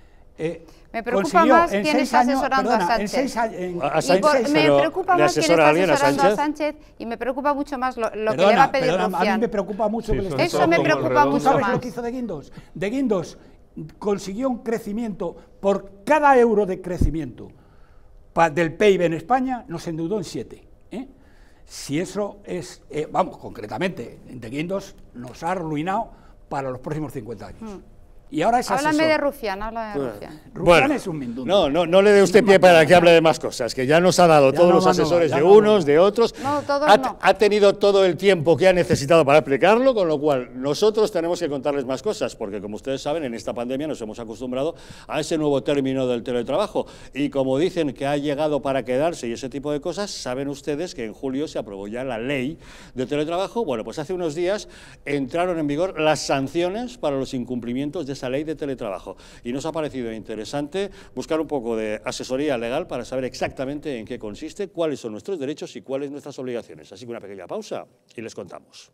Eh, Me preocupa consiguió más en quién seis está años, asesorando perdona, a en Sánchez. seis años- en- A- a en Sánchez, Y por- seis me pero preocupa ¿le más quién asesora está alguien a asesorando a Sánchez? Sánchez y me preocupa mucho más lo, lo que Perdona, le va a pedir perdona, a mí Rufián. me preocupa mucho Sí, que le son esté Eso todos me como preocupa redondos. ¿Tú mucho sabes más. lo que hizo de Guindos? De Guindos consiguió un crecimiento por cada euro de crecimiento pa- del P I B en España, nos endeudó en siete. ¿eh? Si eso es, eh, vamos, concretamente, de Guindos nos ha arruinado para los próximos cincuenta años. Y ahora es asesor. Háblame de Rufián, háblame de Rufián. Rufián es un mindundi. No, no, no le dé usted pie para que hable de más cosas, que ya nos ha dado Ya todos no, los no, asesores ya de no, unos, no. de otros. No, todos ha, no. ha tenido todo el tiempo que ha necesitado para explicarlo, con lo cual nosotros tenemos que contarles más cosas, porque como ustedes saben, en esta pandemia nos hemos acostumbrado a ese nuevo término del teletrabajo. Y como dicen que ha llegado para quedarse y ese tipo de cosas, saben ustedes que en julio se aprobó ya la ley de teletrabajo. Bueno, pues hace unos días entraron en vigor las sanciones para los incumplimientos de esa ley de teletrabajo. Y nos ha parecido interesante buscar un poco de asesoría legal para saber exactamente en qué consiste, cuáles son nuestros derechos y cuáles nuestras obligaciones. Así que una pequeña pausa y les contamos.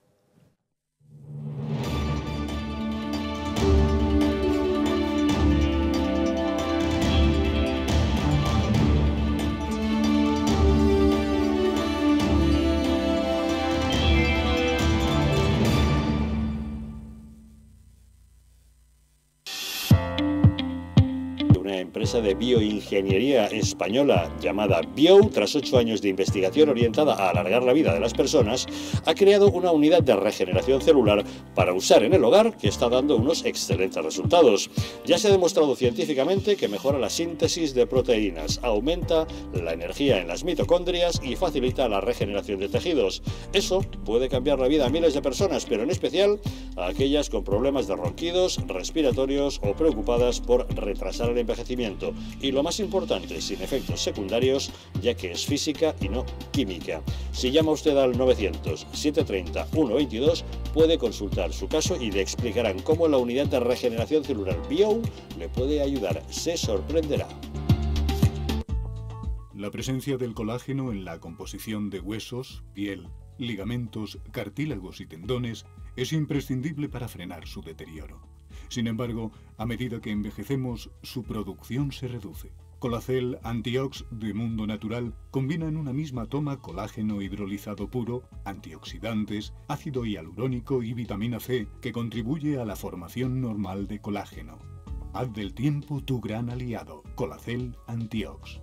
Una empresa de bioingeniería española llamada Bio, tras ocho años de investigación orientada a alargar la vida de las personas, ha creado una unidad de regeneración celular para usar en el hogar que está dando unos excelentes resultados. Ya se ha demostrado científicamente que mejora la síntesis de proteínas, aumenta la energía en las mitocondrias y facilita la regeneración de tejidos. Eso puede cambiar la vida a miles de personas, pero en especial a aquellas con problemas de ronquidos, respiratorios o preocupadas por retrasar el envejecimiento. Y lo más importante, sin efectos secundarios, ya que es física y no química. Si llama usted al novecientos, setecientos treinta, ciento veintidós, puede consultar su caso y le explicarán cómo la unidad de regeneración celular Bio le puede ayudar. Se sorprenderá. La presencia del colágeno en la composición de huesos, piel, ligamentos, cartílagos y tendones es imprescindible para frenar su deterioro. Sin embargo, a medida que envejecemos, su producción se reduce. Colacel Antiox de Mundo Natural combina en una misma toma colágeno hidrolizado puro, antioxidantes, ácido hialurónico y vitamina C que contribuye a la formación normal de colágeno. Haz del tiempo tu gran aliado. Colacel Antiox.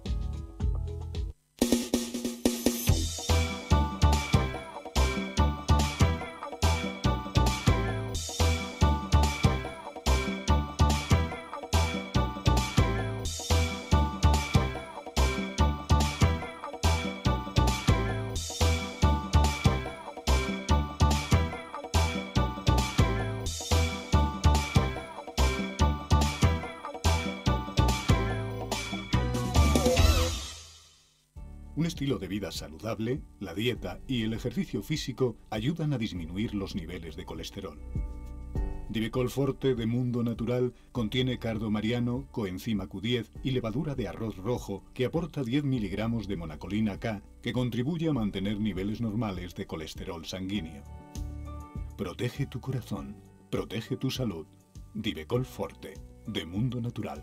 Un estilo de vida saludable, la dieta y el ejercicio físico ayudan a disminuir los niveles de colesterol. Divecol Forte de Mundo Natural contiene cardo mariano, coenzima Q diez y levadura de arroz rojo que aporta diez miligramos de monacolina K que contribuye a mantener niveles normales de colesterol sanguíneo. Protege tu corazón, protege tu salud. Divecol Forte de Mundo Natural.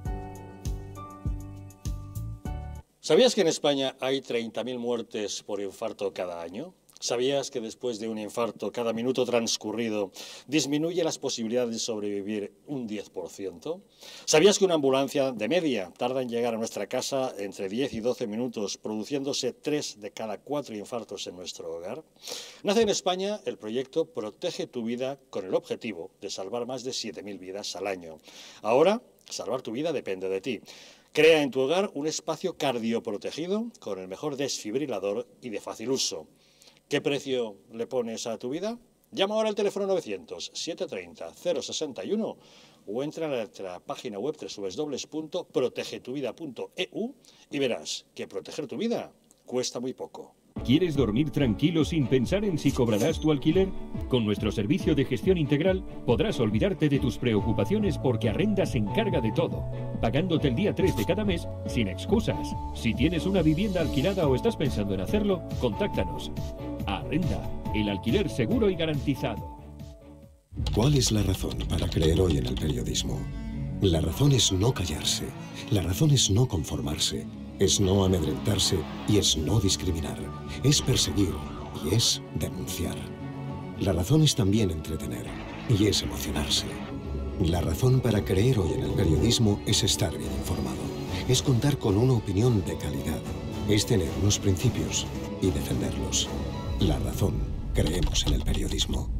¿Sabías que en España hay treinta mil muertes por infarto cada año? ¿Sabías que después de un infarto, cada minuto transcurrido disminuye las posibilidades de sobrevivir un diez por ciento? ¿Sabías que una ambulancia de media tarda en llegar a nuestra casa entre diez y doce minutos, produciéndose tres de cada cuatro infartos en nuestro hogar? Nace en España el proyecto Protege tu Vida con el objetivo de salvar más de siete mil vidas al año. Ahora, salvar tu vida depende de ti. Crea en tu hogar un espacio cardioprotegido con el mejor desfibrilador y de fácil uso. ¿Qué precio le pones a tu vida? Llama ahora al teléfono novecientos, setecientos treinta, cero sesenta y uno o entra a nuestra página web doble u doble u doble u punto protege tu vida punto e u y verás que proteger tu vida cuesta muy poco. ¿Quieres dormir tranquilo sin pensar en si cobrarás tu alquiler? Con nuestro servicio de gestión integral podrás olvidarte de tus preocupaciones porque Arrenda se encarga de todo, pagándote el día tres de cada mes sin excusas. Si tienes una vivienda alquilada o estás pensando en hacerlo, contáctanos. Arrenda, el alquiler seguro y garantizado. ¿Cuál es la razón para creer hoy en el periodismo? La razón es no callarse, la razón es no conformarse, es no amedrentarse y es no discriminar, es perseguir y es denunciar. La razón es también entretener y es emocionarse. La razón para creer hoy en el periodismo es estar bien informado, es contar con una opinión de calidad, es tener unos principios y defenderlos. La razón, creemos en el periodismo.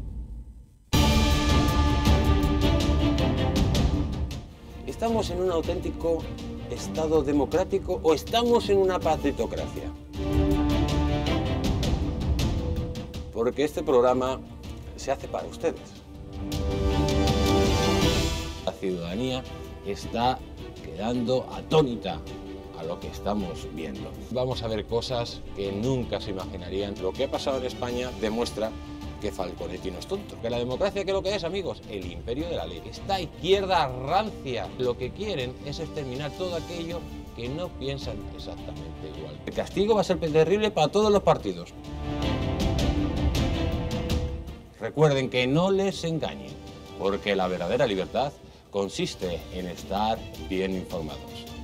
¿Estamos en un auténtico Estado democrático o estamos en una partitocracia? Porque este programa se hace para ustedes. La ciudadanía está quedando atónita a lo que estamos viendo. Vamos a ver cosas que nunca se imaginarían. Lo que ha pasado en España demuestra que Falconetti no es tonto. Que la democracia, ¿qué es lo que es, amigos? El imperio de la ley. Esta izquierda rancia lo que quieren es exterminar todo aquello que no piensan exactamente igual. El castigo va a ser terrible para todos los partidos. Recuerden que no les engañen, porque la verdadera libertad consiste en estar bien informados.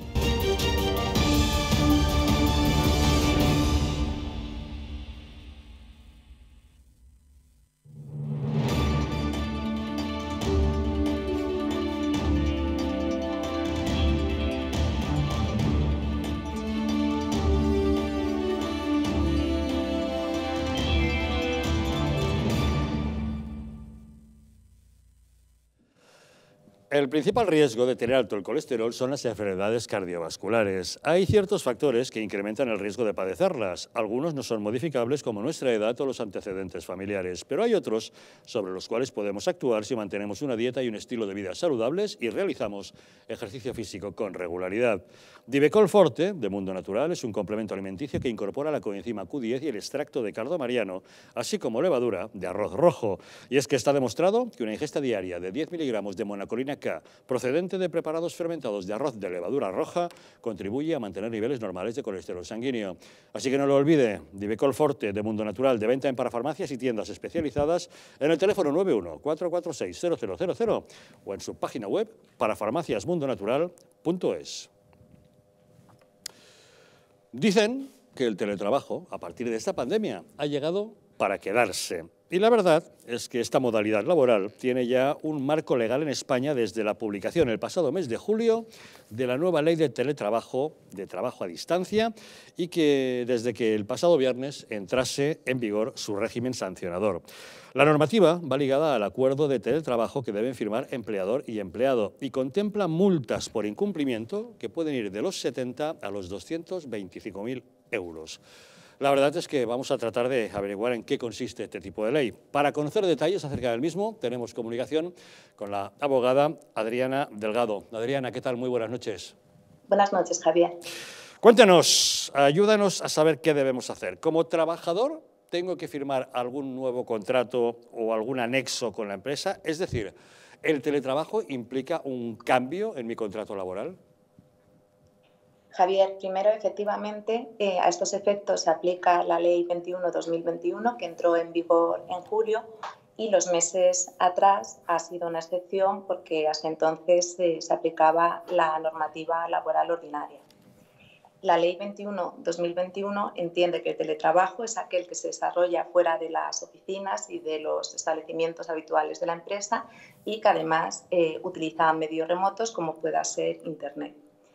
El principal riesgo de tener alto el colesterol son las enfermedades cardiovasculares. Hay ciertos factores que incrementan el riesgo de padecerlas. Algunos no son modificables, como nuestra edad o los antecedentes familiares, pero hay otros sobre los cuales podemos actuar si mantenemos una dieta y un estilo de vida saludables y realizamos ejercicio físico con regularidad. Divecol Forte, de Mundo Natural, es un complemento alimenticio que incorpora la coenzima Q diez y el extracto de cardo mariano, así como levadura de arroz rojo. Y es que está demostrado que una ingesta diaria de diez miligramos de monacolina K, procedente de preparados fermentados de arroz de levadura roja, contribuye a mantener niveles normales de colesterol sanguíneo. Así que no lo olvide, Divecol Forte, de Mundo Natural, de venta en parafarmacias y tiendas especializadas, en el teléfono nueve uno, cuatro cuatro seis, cero cero cero cero o en su página web parafarmacias mundo natural punto es. Dicen que el teletrabajo, a partir de esta pandemia, ha llegado para quedarse. Y la verdad es que esta modalidad laboral tiene ya un marco legal en España desde la publicación el pasado mes de julio de la nueva ley de teletrabajo, de trabajo a distancia, y que desde que el pasado viernes entrase en vigor su régimen sancionador. La normativa va ligada al acuerdo de teletrabajo que deben firmar empleador y empleado y contempla multas por incumplimiento que pueden ir de los setenta a los doscientos veinticinco mil euros. La verdad es que vamos a tratar de averiguar en qué consiste este tipo de ley. Para conocer detalles acerca del mismo, tenemos comunicación con la abogada Adriana Delgado. Adriana, ¿qué tal? Muy buenas noches. Buenas noches, Javier. Cuéntanos, ayúdanos a saber qué debemos hacer. Como trabajador, tengo que firmar algún nuevo contrato o algún anexo con la empresa? Es decir, ¿el teletrabajo implica un cambio en mi contrato laboral? Javier, primero, efectivamente, eh, a estos efectos se aplica la Ley veintiuno barra dos mil veintiuno, que entró en vigor en julio, y los meses atrás ha sido una excepción porque hasta entonces eh, se aplicaba la normativa laboral ordinaria. La Ley veintiuno barra dos mil veintiuno entiende que el teletrabajo es aquel que se desarrolla fuera de las oficinas y de los establecimientos habituales de la empresa y que además eh, utiliza medios remotos como pueda ser Internet.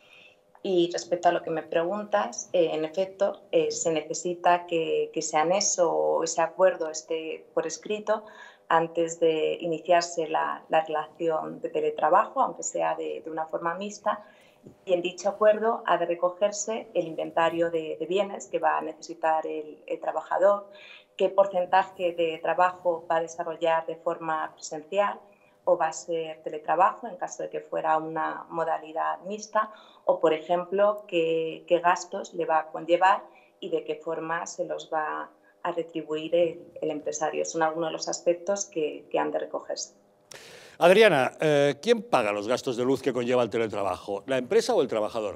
Y respecto a lo que me preguntas, eh, en efecto, eh, se necesita que, que ese anexo o ese acuerdo esté por escrito antes de iniciarse la, la relación de teletrabajo, aunque sea de, de una forma mixta, y en dicho acuerdo ha de recogerse el inventario de, de bienes que va a necesitar el, el trabajador, qué porcentaje de trabajo va a desarrollar de forma presencial o va a ser teletrabajo en caso de que fuera una modalidad mixta, o, por ejemplo, qué, qué gastos le va a conllevar y de qué forma se los va a retribuir el, el empresario. Son algunos de los aspectos que, que han de recogerse. Adriana, eh, ¿quién paga los gastos de luz que conlleva el teletrabajo? ¿La empresa o el trabajador?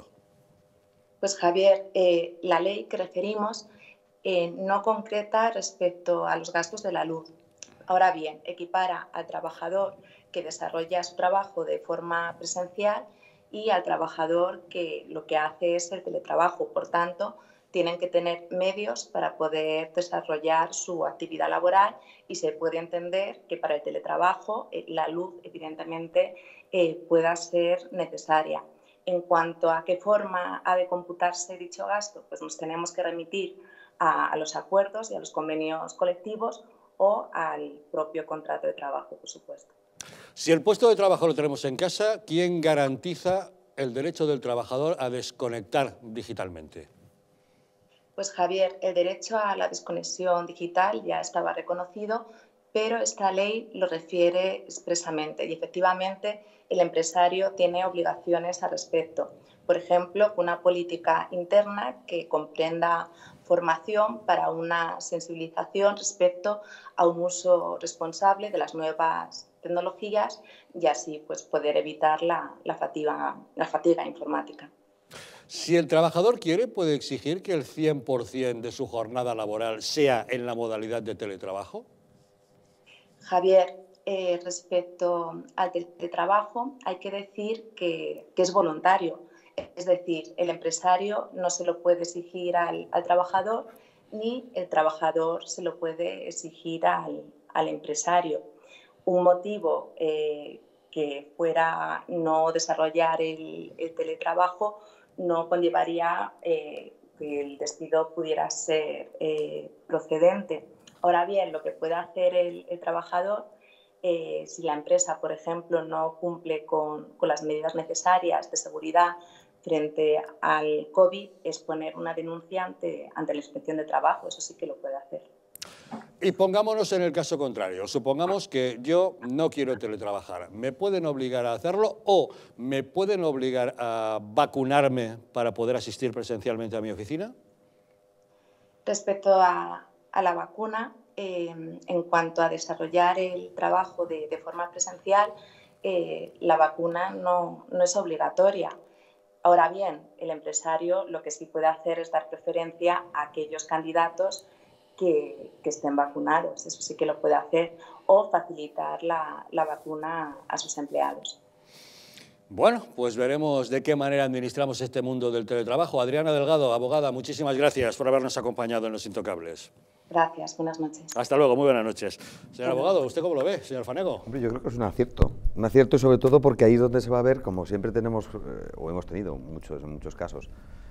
Pues, Javier, eh, la ley que referimos eh, no concreta respecto a los gastos de la luz. Ahora bien, equipara al trabajador que desarrolla su trabajo de forma presencial y al trabajador que lo que hace es el teletrabajo. Por tanto, tienen que tener medios para poder desarrollar su actividad laboral y se puede entender que para el teletrabajo eh, la luz, evidentemente, eh, pueda ser necesaria. En cuanto a qué forma ha de computarse dicho gasto, pues nos tenemos que remitir a, a los acuerdos y a los convenios colectivos o al propio contrato de trabajo, por supuesto. Si el puesto de trabajo lo tenemos en casa, ¿quién garantiza el derecho del trabajador a desconectar digitalmente? Pues, Javier, el derecho a la desconexión digital ya estaba reconocido, pero esta ley lo refiere expresamente y efectivamente el empresario tiene obligaciones al respecto. Por ejemplo, una política interna que comprenda formación para una sensibilización respecto a un uso responsable de las nuevas tecnologías y así pues, poder evitar la, la, fatiga, la fatiga informática. Si el trabajador quiere, puede exigir que el cien por cien de su jornada laboral sea en la modalidad de teletrabajo. Javier, eh, respecto al teletrabajo, hay que decir que, que es voluntario. Es decir, el empresario no se lo puede exigir al, al trabajador ni el trabajador se lo puede exigir al, al empresario. Un motivo eh, que fuera no desarrollar el, el teletrabajo no conllevaría eh, que el despido pudiera ser eh, procedente. Ahora bien, lo que puede hacer el, el trabajador, eh, si la empresa, por ejemplo, no cumple con, con las medidas necesarias de seguridad frente al COVID, es poner una denuncia ante, ante la Inspección de Trabajo. Eso sí que lo puede hacer. Y pongámonos en el caso contrario. Supongamos que yo no quiero teletrabajar. ¿Me pueden obligar a hacerlo o me pueden obligar a vacunarme para poder asistir presencialmente a mi oficina? Respecto a, a la vacuna, eh, en cuanto a desarrollar el trabajo de, de forma presencial, eh, la vacuna no, no es obligatoria. Ahora bien, el empresario lo que sí puede hacer es dar preferencia a aquellos candidatos que, que estén vacunados, eso sí que lo puede hacer, o facilitar la, la vacuna a sus empleados. Bueno, pues veremos de qué manera administramos este mundo del teletrabajo. Adriana Delgado, abogada, muchísimas gracias por habernos acompañado en Los Intocables. Gracias, buenas noches. Hasta luego, muy buenas noches. Señor abogado, ¿usted cómo lo ve, señor Fanego? Hombre, yo creo que es un acierto, un acierto sobre todo porque ahí es donde se va a ver, como siempre tenemos, eh, o hemos tenido muchos, en muchos casos,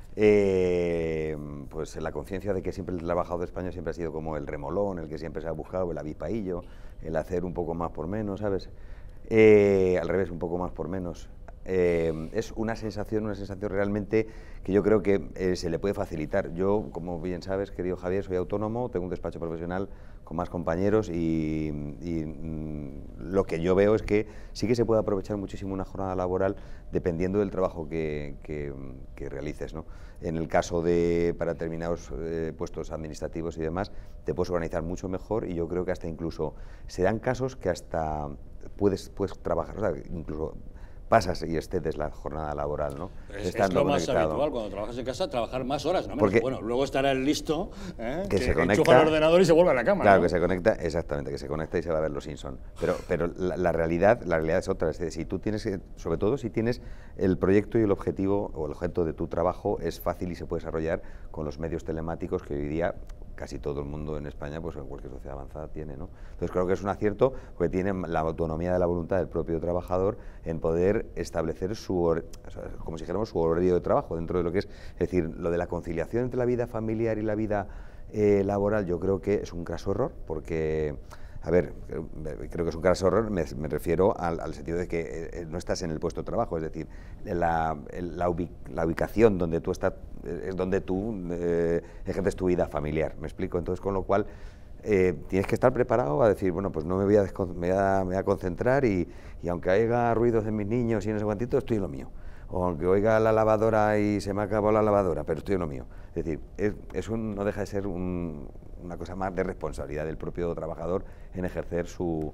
eh, pues la conciencia de que siempre el trabajador de España siempre ha sido como el remolón, el que siempre se ha buscado, el avispaillo, el hacer un poco más por menos, ¿sabes? Eh, al revés, un poco más por menos. eh, es una sensación, una sensación realmente que yo creo que eh, se le puede facilitar. Yo, como bien sabes, querido Javier, soy autónomo, tengo un despacho profesional con más compañeros y, y mm, lo que yo veo es que sí que se puede aprovechar muchísimo una jornada laboral dependiendo del trabajo que, que, que realices, ¿no? En el caso de, para determinados eh, puestos administrativos y demás, te puedes organizar mucho mejor y yo creo que hasta incluso se dan casos que hasta puedes, puedes trabajar, o sea, incluso pasas y excedes la jornada laboral, ¿no? Es, es lo más conectado. Habitual cuando trabajas en casa, trabajar más horas, ¿no? Porque bueno, luego estará el listo, ¿eh? que, que se conecta, enchufa el ordenador y se vuelve a la cama. Claro, ¿no? que se conecta, exactamente, que se conecta y se va a ver los Simpson. Pero, pero la, la realidad, la realidad es otra. Es decir, si tú tienes, sobre todo si tienes el proyecto y el objetivo o el objeto de tu trabajo, es fácil y se puede desarrollar con los medios telemáticos que hoy día casi todo el mundo en España, pues en cualquier sociedad avanzada tiene, ¿no? Entonces creo que es un acierto porque tiene la autonomía de la voluntad del propio trabajador en poder establecer su, o sea, como si dijéramos, su horario de trabajo dentro de lo que es, es decir, lo de la conciliación entre la vida familiar y la vida eh, laboral, yo creo que es un craso error porque, a ver, creo que es un craso error, me, me refiero al, al sentido de que eh, no estás en el puesto de trabajo, es decir, la, la, ubic, la ubicación donde tú estás es donde tú eh, ejerces tu vida familiar, ¿me explico? Entonces, con lo cual, eh, tienes que estar preparado a decir, bueno, pues no me voy a, me voy a, me voy a concentrar y, y aunque haya ruidos de mis niños y no sé cuántito, estoy en lo mío. O aunque oiga la lavadora y se me acabó la lavadora, pero estoy en lo mío. Es decir, es, es un, no deja de ser un, una cosa más de responsabilidad del propio trabajador en ejercer su,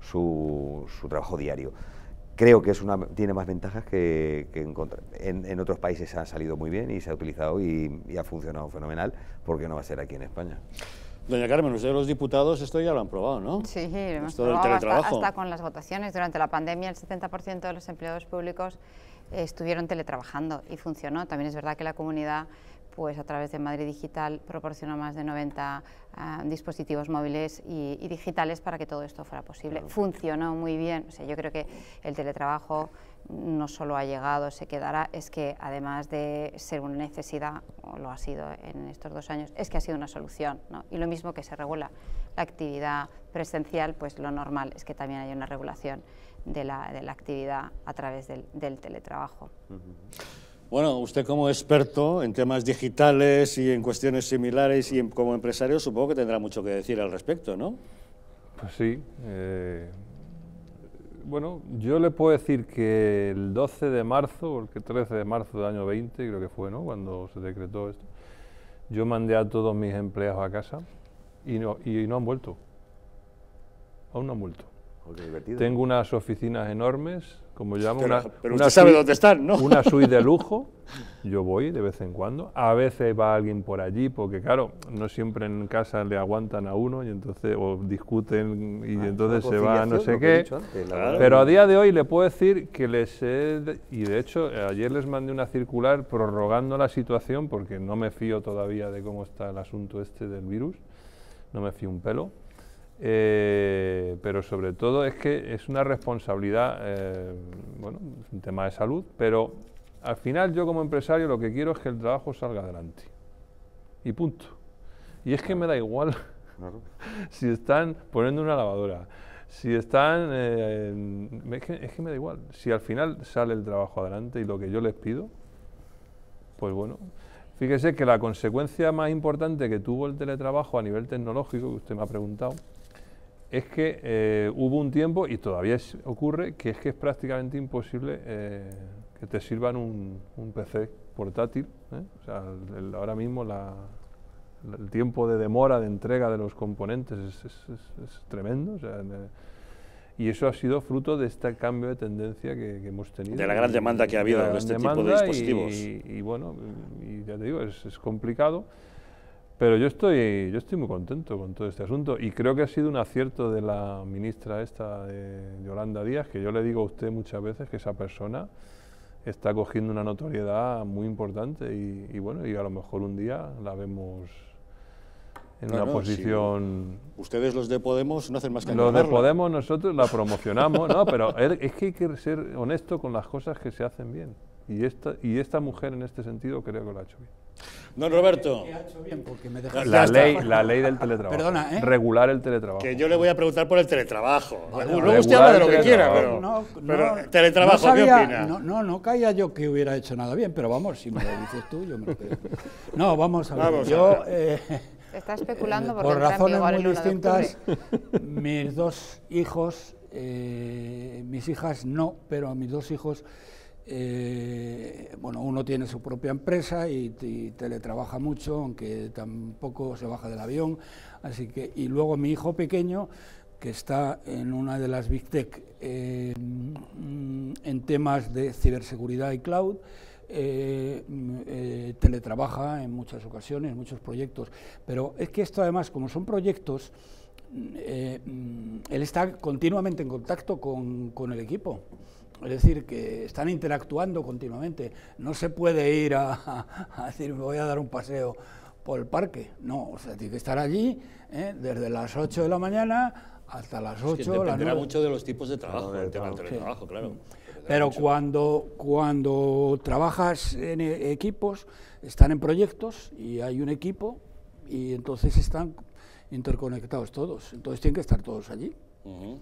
su, su trabajo diario. Creo que es una, tiene más ventajas que, que en, contra. En, en otros países ha salido muy bien y se ha utilizado y, y ha funcionado fenomenal, porque no va a ser aquí en España. Doña Carmen, ustedes los diputados esto ya lo han probado, ¿no? Sí, lo hemos esto del probado teletrabajo. hasta, hasta con las votaciones. Durante la pandemia el setenta por ciento de los empleados públicos eh, estuvieron teletrabajando y funcionó. También es verdad que la comunidad, pues a través de Madrid Digital, proporcionó más de noventa uh, dispositivos móviles y, y digitales para que todo esto fuera posible. Claro. Funcionó muy bien. O sea, yo creo que el teletrabajo no solo ha llegado, se quedará, es que además de ser una necesidad, o lo ha sido en estos dos años, es que ha sido una solución, ¿no? Y lo mismo que se regula la actividad presencial, pues lo normal es que también haya una regulación de la, de la actividad a través del, del teletrabajo. Uh-huh. Bueno, usted como experto en temas digitales y en cuestiones similares y en, como empresario, supongo que tendrá mucho que decir al respecto, ¿no? Pues sí. Eh, bueno, yo le puedo decir que el doce de marzo, o el trece de marzo del año veinte, creo que fue, ¿no?, cuando se decretó esto, yo mandé a todos mis empleados a casa y no, y no han vuelto. Aún no han vuelto. Divertido. Tengo unas oficinas enormes, como llamo, pero, una, pero una usted sabe suite, dónde están, ¿no? Una suite de lujo. Yo voy de vez en cuando. A veces va alguien por allí, porque claro, no siempre en casa le aguantan a uno y entonces o discuten y ah, entonces se va a no sé qué. Antes, claro. Pero a día de hoy le puedo decir que les he, y de hecho ayer les mandé una circular prorrogando la situación porque no me fío todavía de cómo está el asunto este del virus, no me fío un pelo. Eh, pero sobre todo es que es una responsabilidad, eh, bueno, es un tema de salud, pero al final yo como empresario lo que quiero es que el trabajo salga adelante y punto. Y es que me da igual claro. si están poniendo una lavadora, si están, eh, es, que, es que me da igual, si al final sale el trabajo adelante y lo que yo les pido, pues bueno. Fíjese que la consecuencia más importante que tuvo el teletrabajo a nivel tecnológico, que usted me ha preguntado, es que eh, hubo un tiempo, y todavía es, ocurre, que es que es prácticamente imposible eh, que te sirvan un, un P C portátil. ¿eh? O sea, el, el, ahora mismo la, el tiempo de demora de entrega de los componentes es, es, es, es tremendo. O sea, eh, y eso ha sido fruto de este cambio de tendencia que, que hemos tenido. De la gran demanda que ha habido de, de este tipo de dispositivos. Y, y, y bueno, y ya te digo, es, es complicado. Pero yo estoy, yo estoy muy contento con todo este asunto y creo que ha sido un acierto de la ministra esta, de Yolanda Díaz, que yo le digo a usted muchas veces que esa persona está cogiendo una notoriedad muy importante y, y bueno, y a lo mejor un día la vemos en no, una no, posición... Si ustedes los de Podemos no hacen más que Los de Podemos nosotros la promocionamos, no, pero es que hay que ser honesto con las cosas que se hacen bien y esta, y esta mujer en este sentido creo que lo ha hecho bien. Don Roberto. ¿Qué ha hecho bien? Porque me dejas la, ley, la ley del teletrabajo. Perdona, ¿eh? Regular el teletrabajo. Que yo le voy a preguntar por el teletrabajo. Vale, Luego vale. usted habla de lo que quiera, pero, no, pero no, teletrabajo, no sabía, ¿qué opina? No, no, no caía yo que hubiera hecho nada bien, pero vamos, si me lo dices tú, yo me lo creo. No, vamos a ver. Vamos yo, a ver. Eh, Está especulando eh, porque por razones muy distintas, mis dos hijos, eh, mis hijas no, pero mis dos hijos, eh, bueno, uno tiene su propia empresa y, y teletrabaja mucho, aunque tampoco se baja del avión, así que, y luego mi hijo pequeño, que está en una de las Big Tech eh, en temas de ciberseguridad y cloud, eh, eh, teletrabaja en muchas ocasiones, en muchos proyectos, pero es que esto además, como son proyectos, eh, él está continuamente en contacto con, con el equipo. Es decir, que están interactuando continuamente. No se puede ir a, a, a decir, me voy a dar un paseo por el parque. No, o sea, tiene que estar allí ¿eh? desde las ocho de la mañana hasta las ocho. Es que dependerá mucho de los tipos de trabajo, claro, el tema del teletrabajo, sí. claro. Pero cuando, cuando trabajas en equipos, están en proyectos y hay un equipo y entonces están interconectados todos. Entonces tienen que estar todos allí. Uh-huh.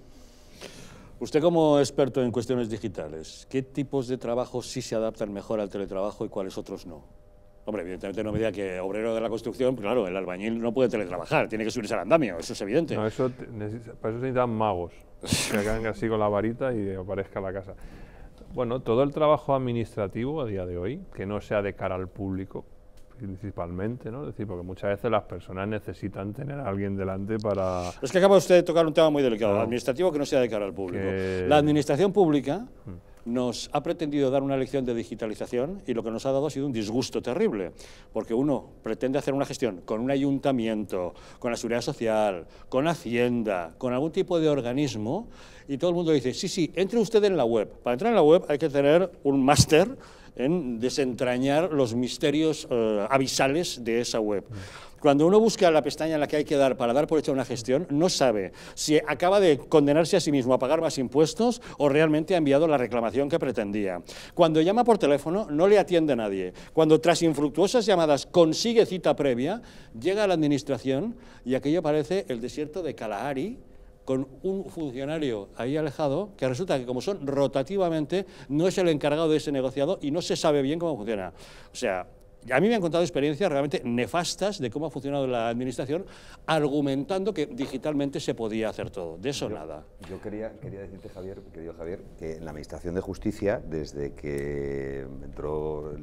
Usted como experto en cuestiones digitales, ¿qué tipos de trabajo sí se adaptan mejor al teletrabajo y cuáles otros no? Hombre, evidentemente no me diga que obrero de la construcción, claro, el albañil no puede teletrabajar, tiene que subirse al andamio, eso es evidente. No, eso necesita, para eso se necesitan magos, que hagan así con la varita y aparezca la casa. Bueno, todo el trabajo administrativo a día de hoy, que no sea de cara al público, principalmente, ¿no? Es decir, porque muchas veces las personas necesitan tener a alguien delante para... Es que acaba usted de tocar un tema muy delicado, no. administrativo que no sea de cara al público. Que... La administración pública Hmm. nos ha pretendido dar una lección de digitalización y lo que nos ha dado ha sido un disgusto terrible, porque uno pretende hacer una gestión con un ayuntamiento, con la Seguridad Social, con Hacienda, con algún tipo de organismo, y todo el mundo dice, sí, sí, entre usted en la web. Para entrar en la web hay que tener un máster en desentrañar los misterios eh, avisales de esa web. Cuando uno busca la pestaña en la que hay que dar para dar por hecha una gestión, no sabe si acaba de condenarse a sí mismo a pagar más impuestos o realmente ha enviado la reclamación que pretendía. Cuando llama por teléfono, no le atiende nadie. Cuando tras infructuosas llamadas consigue cita previa, llega a la administración y aquello parece el desierto de Kalahari, con un funcionario ahí alejado, que resulta que como son rotativamente, no es el encargado de ese negociado y no se sabe bien cómo funciona. O sea, a mí me han contado experiencias realmente nefastas de cómo ha funcionado la administración, argumentando que digitalmente se podía hacer todo. De eso yo, nada. Yo quería, quería decirte, Javier, querido Javier, que en la Administración de Justicia, desde que entró,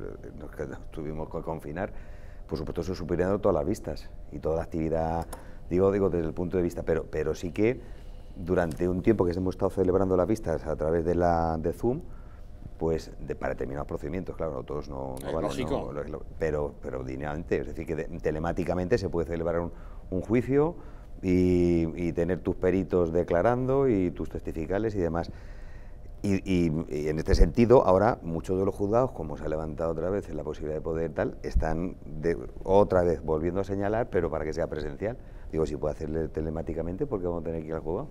nos tuvimos que confinar, por supuesto se supieron todas las vistas y toda la actividad, digo, digo desde el punto de vista, pero, pero sí que durante un tiempo que hemos estado celebrando las vistas a través de, la, de Zoom, pues de, para determinados procedimientos, claro, no todos no, no valen, lógico. No, lo, pero, pero dinámicamente, es decir, que de, telemáticamente se puede celebrar un, un juicio y, y tener tus peritos declarando y tus testificales y demás. Y, y, y en este sentido, ahora muchos de los juzgados, como se ha levantado otra vez en la posibilidad de poder tal, están de, otra vez volviendo a señalar, pero para que sea presencial. Digo, si puede hacerle telemáticamente, ¿por qué vamos a tener que ir al juzgado?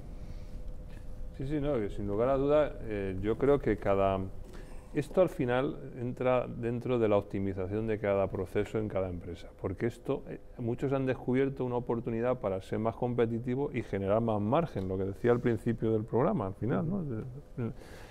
Sí, sí, no, sin lugar a dudas, eh, yo creo que cada... Esto al final entra dentro de la optimización de cada proceso en cada empresa, porque esto, eh, muchos han descubierto una oportunidad para ser más competitivo y generar más margen, lo que decía al principio del programa, al final, ¿no? De, de,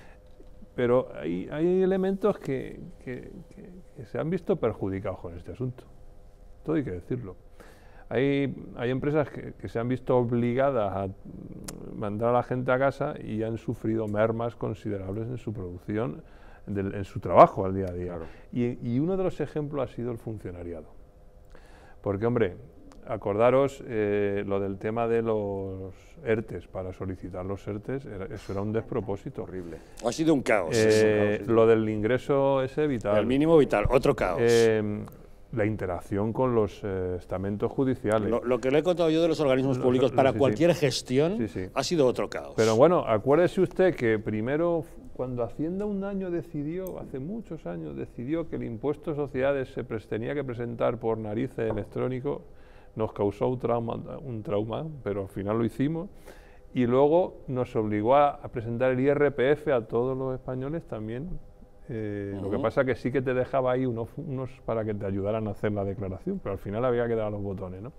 pero hay, hay elementos que, que, que, que se han visto perjudicados con este asunto, todo hay que decirlo. Hay, hay empresas que, que se han visto obligadas a mandar a la gente a casa y han sufrido mermas considerables en su producción, Del, en su trabajo al día a día. Claro. Y, y uno de los ejemplos ha sido el funcionariado. Porque, hombre, acordaros eh, lo del tema de los ERTES, para solicitar los ERTES, era, eso era un despropósito. Horrible. Ha sido un caos. Eh, eso, lo del ingreso ese vital. El mínimo vital, otro caos. Eh, la interacción con los eh, estamentos judiciales. Lo, lo que le he contado yo de los organismos lo, públicos lo, para sí, cualquier sí. gestión sí, sí. ha sido otro caos. Pero bueno, acuérdese usted que primero, cuando Hacienda un año decidió, hace muchos años, decidió que el impuesto de sociedades se tenía que presentar por narices electrónico, nos causó un trauma, un trauma, pero al final lo hicimos, y luego nos obligó a, a presentar el I R P F a todos los españoles también Eh, Uh-huh. Lo que pasa es que sí que te dejaba ahí unos, unos para que te ayudaran a hacer la declaración, pero al final había que dar a los botones, ¿no?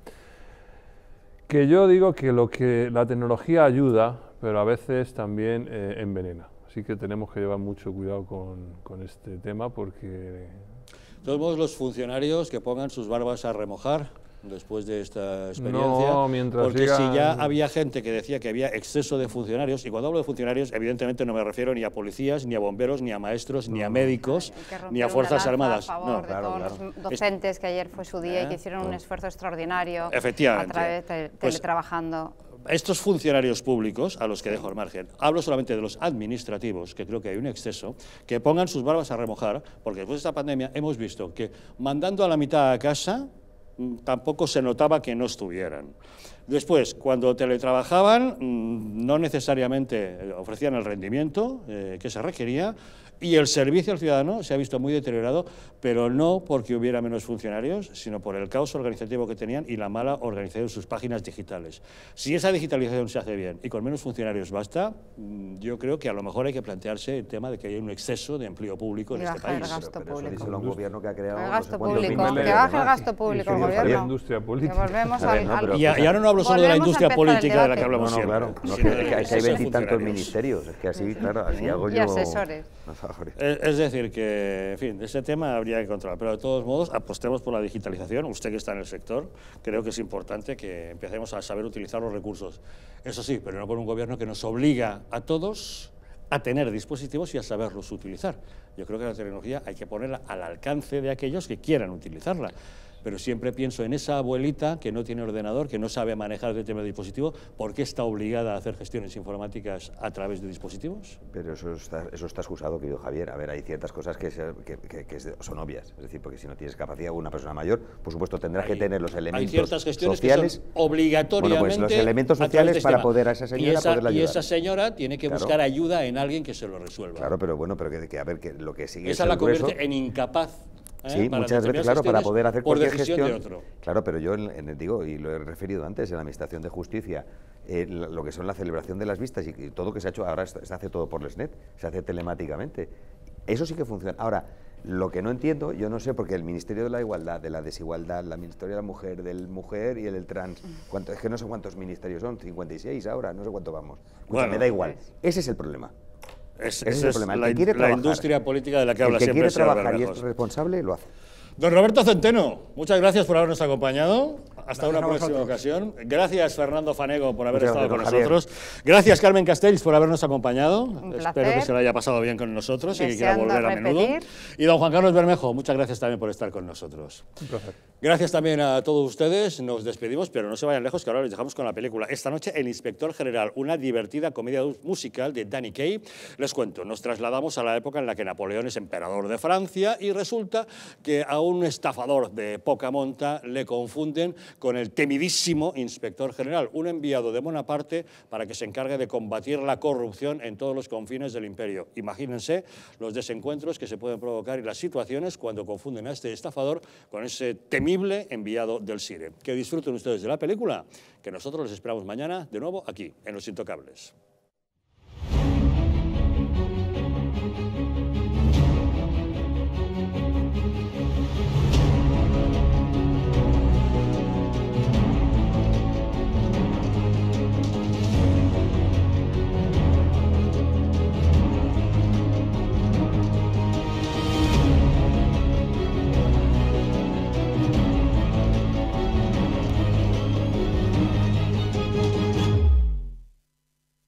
Que yo digo que lo que la tecnología ayuda, pero a veces también eh, envenena. Así que tenemos que llevar mucho cuidado con, con este tema porque... De todos modos, los funcionarios que pongan sus barbas a remojar después de esta experiencia, no, mientras porque sigan... si ya había gente que decía que había exceso de funcionarios, y cuando hablo de funcionarios, evidentemente no me refiero ni a policías, ni a bomberos, ni a maestros, no. ni a médicos, ni a Fuerzas Armadas. A favor no, de claro, todos claro. los docentes, que ayer fue su día ¿Eh? y que hicieron no. un esfuerzo extraordinario Efectivamente. a través de Pues, teletrabajando. estos funcionarios públicos, a los que dejo al margen, hablo solamente de los administrativos, que creo que hay un exceso, que pongan sus barbas a remojar, porque después de esta pandemia hemos visto que mandando a la mitad a casa, tampoco se notaba que no estuvieran. Después, cuando teletrabajaban, no necesariamente ofrecían el rendimiento eh, que se requería, y el servicio al ciudadano se ha visto muy deteriorado, pero no porque hubiera menos funcionarios, sino por el caos organizativo que tenían y la mala organización de sus páginas digitales. Si esa digitalización se hace bien y con menos funcionarios basta, yo creo que a lo mejor hay que plantearse el tema de que hay un exceso de empleo público en este país. El gasto pero, pero público. Eso díselo a un gobierno que ha creado el no gasto sé cuántos público, ministerios, que baje el además. gasto público el Sí, gobierno. Javier. industria política. Que volvemos A ver, al, no, pero- al- Y, y ahora no hablo solo de la Volvemos a industria empezar el política de la que debate. hablamos No, no, siempre, claro. No, sino que, del que hay exceso de veintitantos funcionarios. ministerios. Es que así, claro, así hago Y yo... asesores. No, favores. Es es decir, que, en fin, ese tema habría que controlar, pero de todos modos apostemos por la digitalización. Usted que está en el sector, creo que es importante que empecemos a saber utilizar los recursos. Eso sí, pero no con un gobierno que nos obliga a todos a tener dispositivos y a saberlos utilizar. Yo creo que la tecnología hay que ponerla al alcance de aquellos que quieran utilizarla. Pero siempre pienso en esa abuelita que no tiene ordenador, que no sabe manejar el tema de dispositivo, ¿por qué está obligada a hacer gestiones informáticas a través de dispositivos? Pero eso está, eso está excusado, querido Javier. A ver, hay ciertas cosas que, se, que, que, que son obvias. Es decir, porque si no tienes capacidad, una persona mayor, por supuesto tendrás Hay- que tener los elementos Hay ciertas gestiones sociales. que son obligatoriamente... Bueno, pues los elementos a través sociales de para sistema. poder a esa señora y esa, poderla y ayudar. esa señora tiene que Claro. buscar ayuda en alguien que se lo resuelva. Claro, pero bueno, pero que, que a ver, que lo que sigue Esa es la el grueso. convierte en incapaz. ¿eh? Sí, para muchas veces, determinadas claro, para gestiones poder hacer por cualquier decisión gestión. de otro. Claro, pero yo en, en- digo, y lo he referido antes, en la Administración de Justicia, eh, lo lo que son la celebración de las vistas y, y todo que se ha hecho, ahora se se hace todo por Lesnet, se hace telemáticamente. Eso sí que funciona. Ahora, lo que no entiendo, yo no sé, porque el Ministerio de la Igualdad, de la Desigualdad, la Ministerio de la Mujer, del Mujer y el del Trans, ¿cuánto, es que no sé cuántos ministerios son, cincuenta y seis ahora, no sé cuánto vamos. Escucha, Bueno, me da igual. Ese es el problema. Es, Ese es esa el es problema. El la, que quiere la trabajar, industria política de la que habla el que siempre quiere el señor trabajar y Bermejos. es responsable, lo hace. Don Roberto Centeno, muchas gracias por habernos acompañado. Hasta Gracias una a próxima vosotros. ocasión. Gracias, Fernando Fanego, por haber Muchas estado con gracias, don nosotros. Gracias, Carmen Castells, por habernos acompañado. Un Espero placer. que se lo haya pasado bien con nosotros y que quiera Deseando volver a menudo. repetir. Y don Juan Carlos Bermejo, muchas gracias también por estar con nosotros. Un placer. Gracias también a todos ustedes. Nos despedimos, pero no se vayan lejos, que ahora les dejamos con la película. Esta noche, El Inspector General, una divertida comedia musical de Danny Kaye. Les cuento, nos trasladamos a la época en la que Napoleón es emperador de Francia y resulta que a un estafador de poca monta le confunden con el temidísimo Inspector General, un enviado de Bonaparte para que se encargue de combatir la corrupción en todos los confines del imperio. Imagínense los desencuentros que se pueden provocar y las situaciones cuando confunden a este estafador con ese temible enviado del S I R E. Que disfruten ustedes de la película, que nosotros les esperamos mañana de nuevo aquí, en Los Intocables.